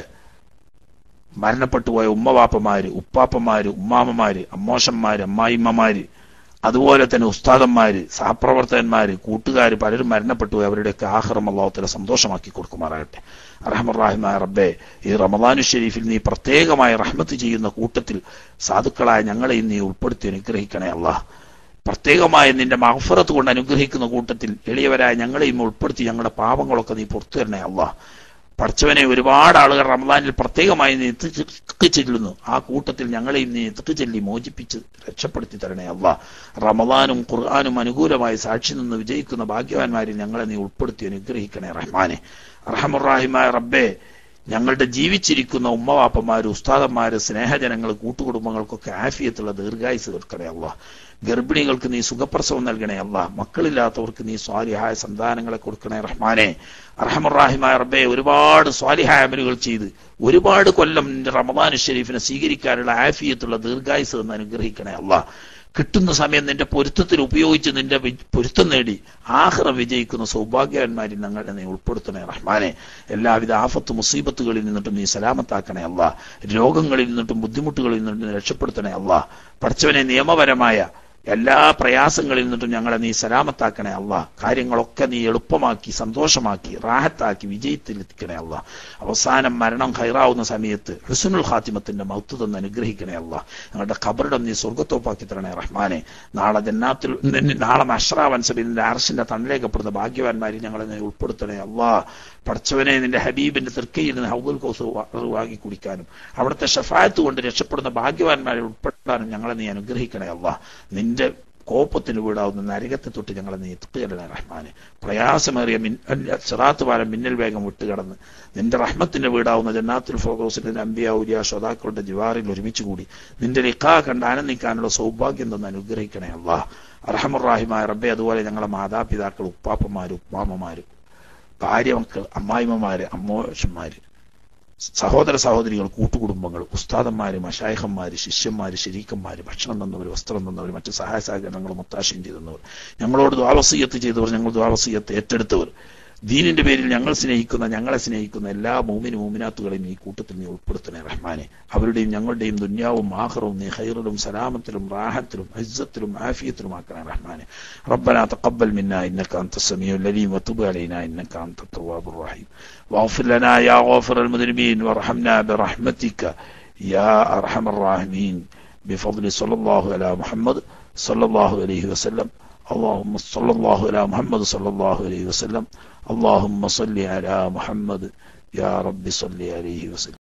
മരണപ്പെട്ടു പോയ ഉമ്മവാപ്പമാര്, ഉപ്പാപ്പമാര്, ഉമ്മാമ്മമാര്, അമ്മോശന്മാര്, അമ്മായിമ്മമാര്, അതുപോലെ തന്നെ ഉസ്താദന്മാര്, സഹപ്രവർത്തകന്മാര്, കൂട്ടുകാര് പലരും മരണപ്പെട്ടു പോയി. അവരുടെയൊക്കെ ആഖിറം അല്ലാഹു തആല സന്തോഷമാക്കി കൊടുക്കുമാറാകട്ടെ. അർഹമർറഹീമായ റബ്ബേ, ഈ റമദാനു ഷരീഫിൽ നീ പ്രത്യേകമായി റഹ്മത്ത് ചെയ്യുന്ന കൂട്ടത്തിൽ സാധുക്കളായ ഞങ്ങളെയും നീ ഉൾപ്പെടുത്തി അനുഗ്രഹിക്കണേ അല്ലാഹ്. പ്രത്യേകമായി നിന്റെ മഗ്ഫിറത്ത് കൊണ്ട് അനുഗ്രഹിക്കുന്ന കൂട്ടത്തിൽ എളിയവരായ ഞങ്ങളെയും ഉൾപ്പെടുത്തി ഞങ്ങളുടെ പാപങ്ങളൊക്കെ നീ പുറത്തു തരണേ അല്ലാഹ്. പഠിച്ചവനെ ഒരുപാട് ആളുകൾ റമദാനിൽ പ്രത്യേകമായി നീ എത്തിക്ക് ചെല്ലുന്നു. ആ കൂട്ടത്തിൽ ഞങ്ങളെയും നീ എത്തിക്ക് ചെല്ലി മോചിപ്പിച്ച് രക്ഷപ്പെടുത്തി തരണേ അല്ലാഹ്. റമദാനും ഖുർആനും അനുകൂലമായി സാക്ഷി നിന്ന് വിജയിക്കുന്ന ഭാഗ്യവാന്മാരിൽ ഞങ്ങളെ നീ ഉൾപ്പെടുത്തി അനുഗ്രഹിക്കണേ റഹ്മാനെ. അർഹമുറാഹിമായ റബ്ബേ, ഞങ്ങളുടെ ജീവിച്ചിരിക്കുന്ന ഉമ്മവാപ്പന്മാര്, ഉസ്താദന്മാര്, സ്നേഹജനങ്ങൾ, കൂട്ടുകുടുംബങ്ങൾക്കൊക്കെ ആഫിയത്തുള്ള ദീർഘായുസ് കൊടുക്കണേ അല്ലാഹ്. ഗർഭിണികൾക്ക് നീ സുഖപ്രസവം നൽകണേ അല്ലാഹ്. മക്കളില്ലാത്തവർക്ക് നീ സ്വാലിഹായ സന്താനങ്ങളെ കൊടുക്കണേ റഹ്മാനെ. അർഹമുറാഹിമായ റബ്ബേ, ഒരുപാട് സ്വാലിഹായ അമലുകൾ ചെയ്ത് ഒരുപാട് കൊല്ലം നിന്റെ റമദാൻ ഷരീഫിനെ സ്വീകരിക്കാനുള്ള ആഫിയത്തുള്ള ദീർഘായുസ് എന്ന് അനുഗ്രഹിക്കണേ അല്ലാഹ്. കിട്ടുന്ന സമയം നിന്റെ പൊരുത്തത്തിൽ ഉപയോഗിച്ച് നിന്റെ പൊരുത്തം നേടി ആഖിറ വിജയിക്കുന്ന സൗഭാഗ്യവാന്മാരിൽ ഞങ്ങളെ നീ ഉൾപ്പെടുത്തണേ റഹ്മാനെ. എല്ലാവിധ ആഫത്ത് മുസീബത്തുകളിൽ നിന്നിട്ടും നീ സലാമത്താക്കണേ അല്ലാഹ്. രോഗങ്ങളിൽ നിന്നിട്ടും ബുദ്ധിമുട്ടുകളിൽ നിന്നിട്ടും രക്ഷപ്പെടുത്തണേ അല്ലാഹ്. പഠിച്ചവനെ നിയമപരമായ എല്ലാ പ്രയാസങ്ങളിൽ നിന്നിട്ടും ഞങ്ങളെ നീ സലാമത്താക്കണേ അല്ലാഹ്. കാര്യങ്ങളൊക്കെ നീ എളുപ്പമാക്കി സന്തോഷമാക്കി റാഹത്താക്കി വിജയത്തിലെത്തിക്കണേ അല്ലാഹ്. അവസാനം മരണം ഖൈറാവുന്ന സമയത്ത് ഹുസ്നുൽ ഖാത്തിമത്തിന്റെ മൗത്ത് തന്ന് അനുഗ്രഹിക്കണേ അല്ലാഹ്. ഞങ്ങളുടെ ഖബറിടം നീ സ്വർഗ്ഗത്തോപ്പാക്കി തരണേ റഹ്മാനെ. നാളെ ജന്നാത്തിൽ നാളെ അഷ്റാവൻ സബീലിന്റെ അർശിന്റെ തണലേക്കപ്പെടുന്ന ഭാഗ്യവാന്മാരിൽ ഞങ്ങളെ നീ ഉൾപ്പെടുത്തണേ അല്ലാഹ്. പഠിച്ചവനെ നിന്റെ ഹബീബിന്റെ തൃക്കയിൽ നിന്ന് ഹൗദുൽ കൗസർ വാങ്ങി കുടിക്കാനും അവിടുത്തെ ഷഫായത്ത് കൊണ്ട് രക്ഷപ്പെടുന്ന ഭാഗ്യവാന്മാരിൽ ഉൾപ്പെടാനും ഞങ്ങളെ നീ അനുഗ്രഹിക്കണേ അല്ലാഹ്. നിന്റെ കോപ്പത്തിന് വീടാവുന്ന നരകത്തെ തൊട്ട് ഞങ്ങളെ നീ എത്തിക്കണേ റഹ്മാനെ. പ്രയാസമേറിയ മിൻ സിറാത്ത് പാലം മിന്നൽ വേഗം വിട്ടുകടന്ന് നിന്റെ റഹ്മത്തിന്റെ വീടാവുന്ന ജന്നാത്തുൽ ഫിർദൗസിന്റെ അംബിയാ ഉലിയ ശുഹദാക്കളുടെ ജിവാറിൽ ഒരുമിച്ച് കൂടി നിന്റെ ലിഖാ കണ്ട് ആനന്ദിക്കാനുള്ള സൗഭാഗ്യം തന്ന് അനുഗ്രഹിക്കണേ അല്ലാഹ്. അർഹമുറാഹിമായ റബ്ബേ, അതുപോലെ ഞങ്ങളെ മാതാപിതാക്കൾ, ഉപ്പാപ്പമാര്, ഉപ്പാമ്മമാര്, ഭാര്യ മക്കൾ, അമ്മായിമ്മമാര്, അമ്മോശന്മാര്, സഹോദര സഹോദരികൾ, കൂട്ടുകുടുംബങ്ങൾ, ഉസ്താദന്മാര്, മശായിഖന്മാര്, ശിഷ്യന്മാര്, ശരീക്കന്മാര്, ഭക്ഷണം തന്നവർ, വസ്ത്രം തന്നവർ, മറ്റ് സഹായ സഹകരണങ്ങൾ മുത്താശയും ചെയ്തവർ, ഞങ്ങളോട് ദുആ വസിയ്യത്ത് ചെയ്തവർ, ഞങ്ങൾ ദുആ വസിയ്യത്ത് ഏറ്റെടുത്തവർ, ദീനിന്റെ പേരിൽ ഞങ്ങൾ സ്നേഹിക്കുന്ന ഞങ്ങളെ സ്നേഹിക്കുന്ന എല്ലാ മൂമിനും മൂമിനാത്തുകളെയും ഈ കൂട്ടത്തിൽ നീ ഉൾപ്പെടുത്തണേ റഹ്മാനെ. അവരുടെയും ഞങ്ങളുടെയും ദുന്യാവും ആഖിറവും നീ ഖൈറിലും സലാമത്തിലും റാഹത്തിലും ഇസ്സത്തിലും ആഫിയത്തിലും ആക്കണേ റഹ്മാനെ. റബ്ബനാ തഖബ്ബൽ മിന്നാ ഇന്നക അൻത സമീഉൽ അലീം വതുബ് അലൈനാ ഇന്നക അൻത തവ്വാബുർ റഹീം വഗ്ഫിർ ലനാ യാ ഗാഫിറൽ മുദ്നിബീൻ വർഹംനാ ബിറഹ്മതിക യാ അർഹമർ റഹീമീൻ ബിഫദ്ലി സ്വല്ലല്ലാഹു അലാ മുഹമ്മദ് സ്വല്ലല്ലാഹു അലൈഹി വസല്ലം. اللهم صلى الله على محمد صلى الله عليه وسلم. اللهم صل على محمد يا رب صل عليه وسلم.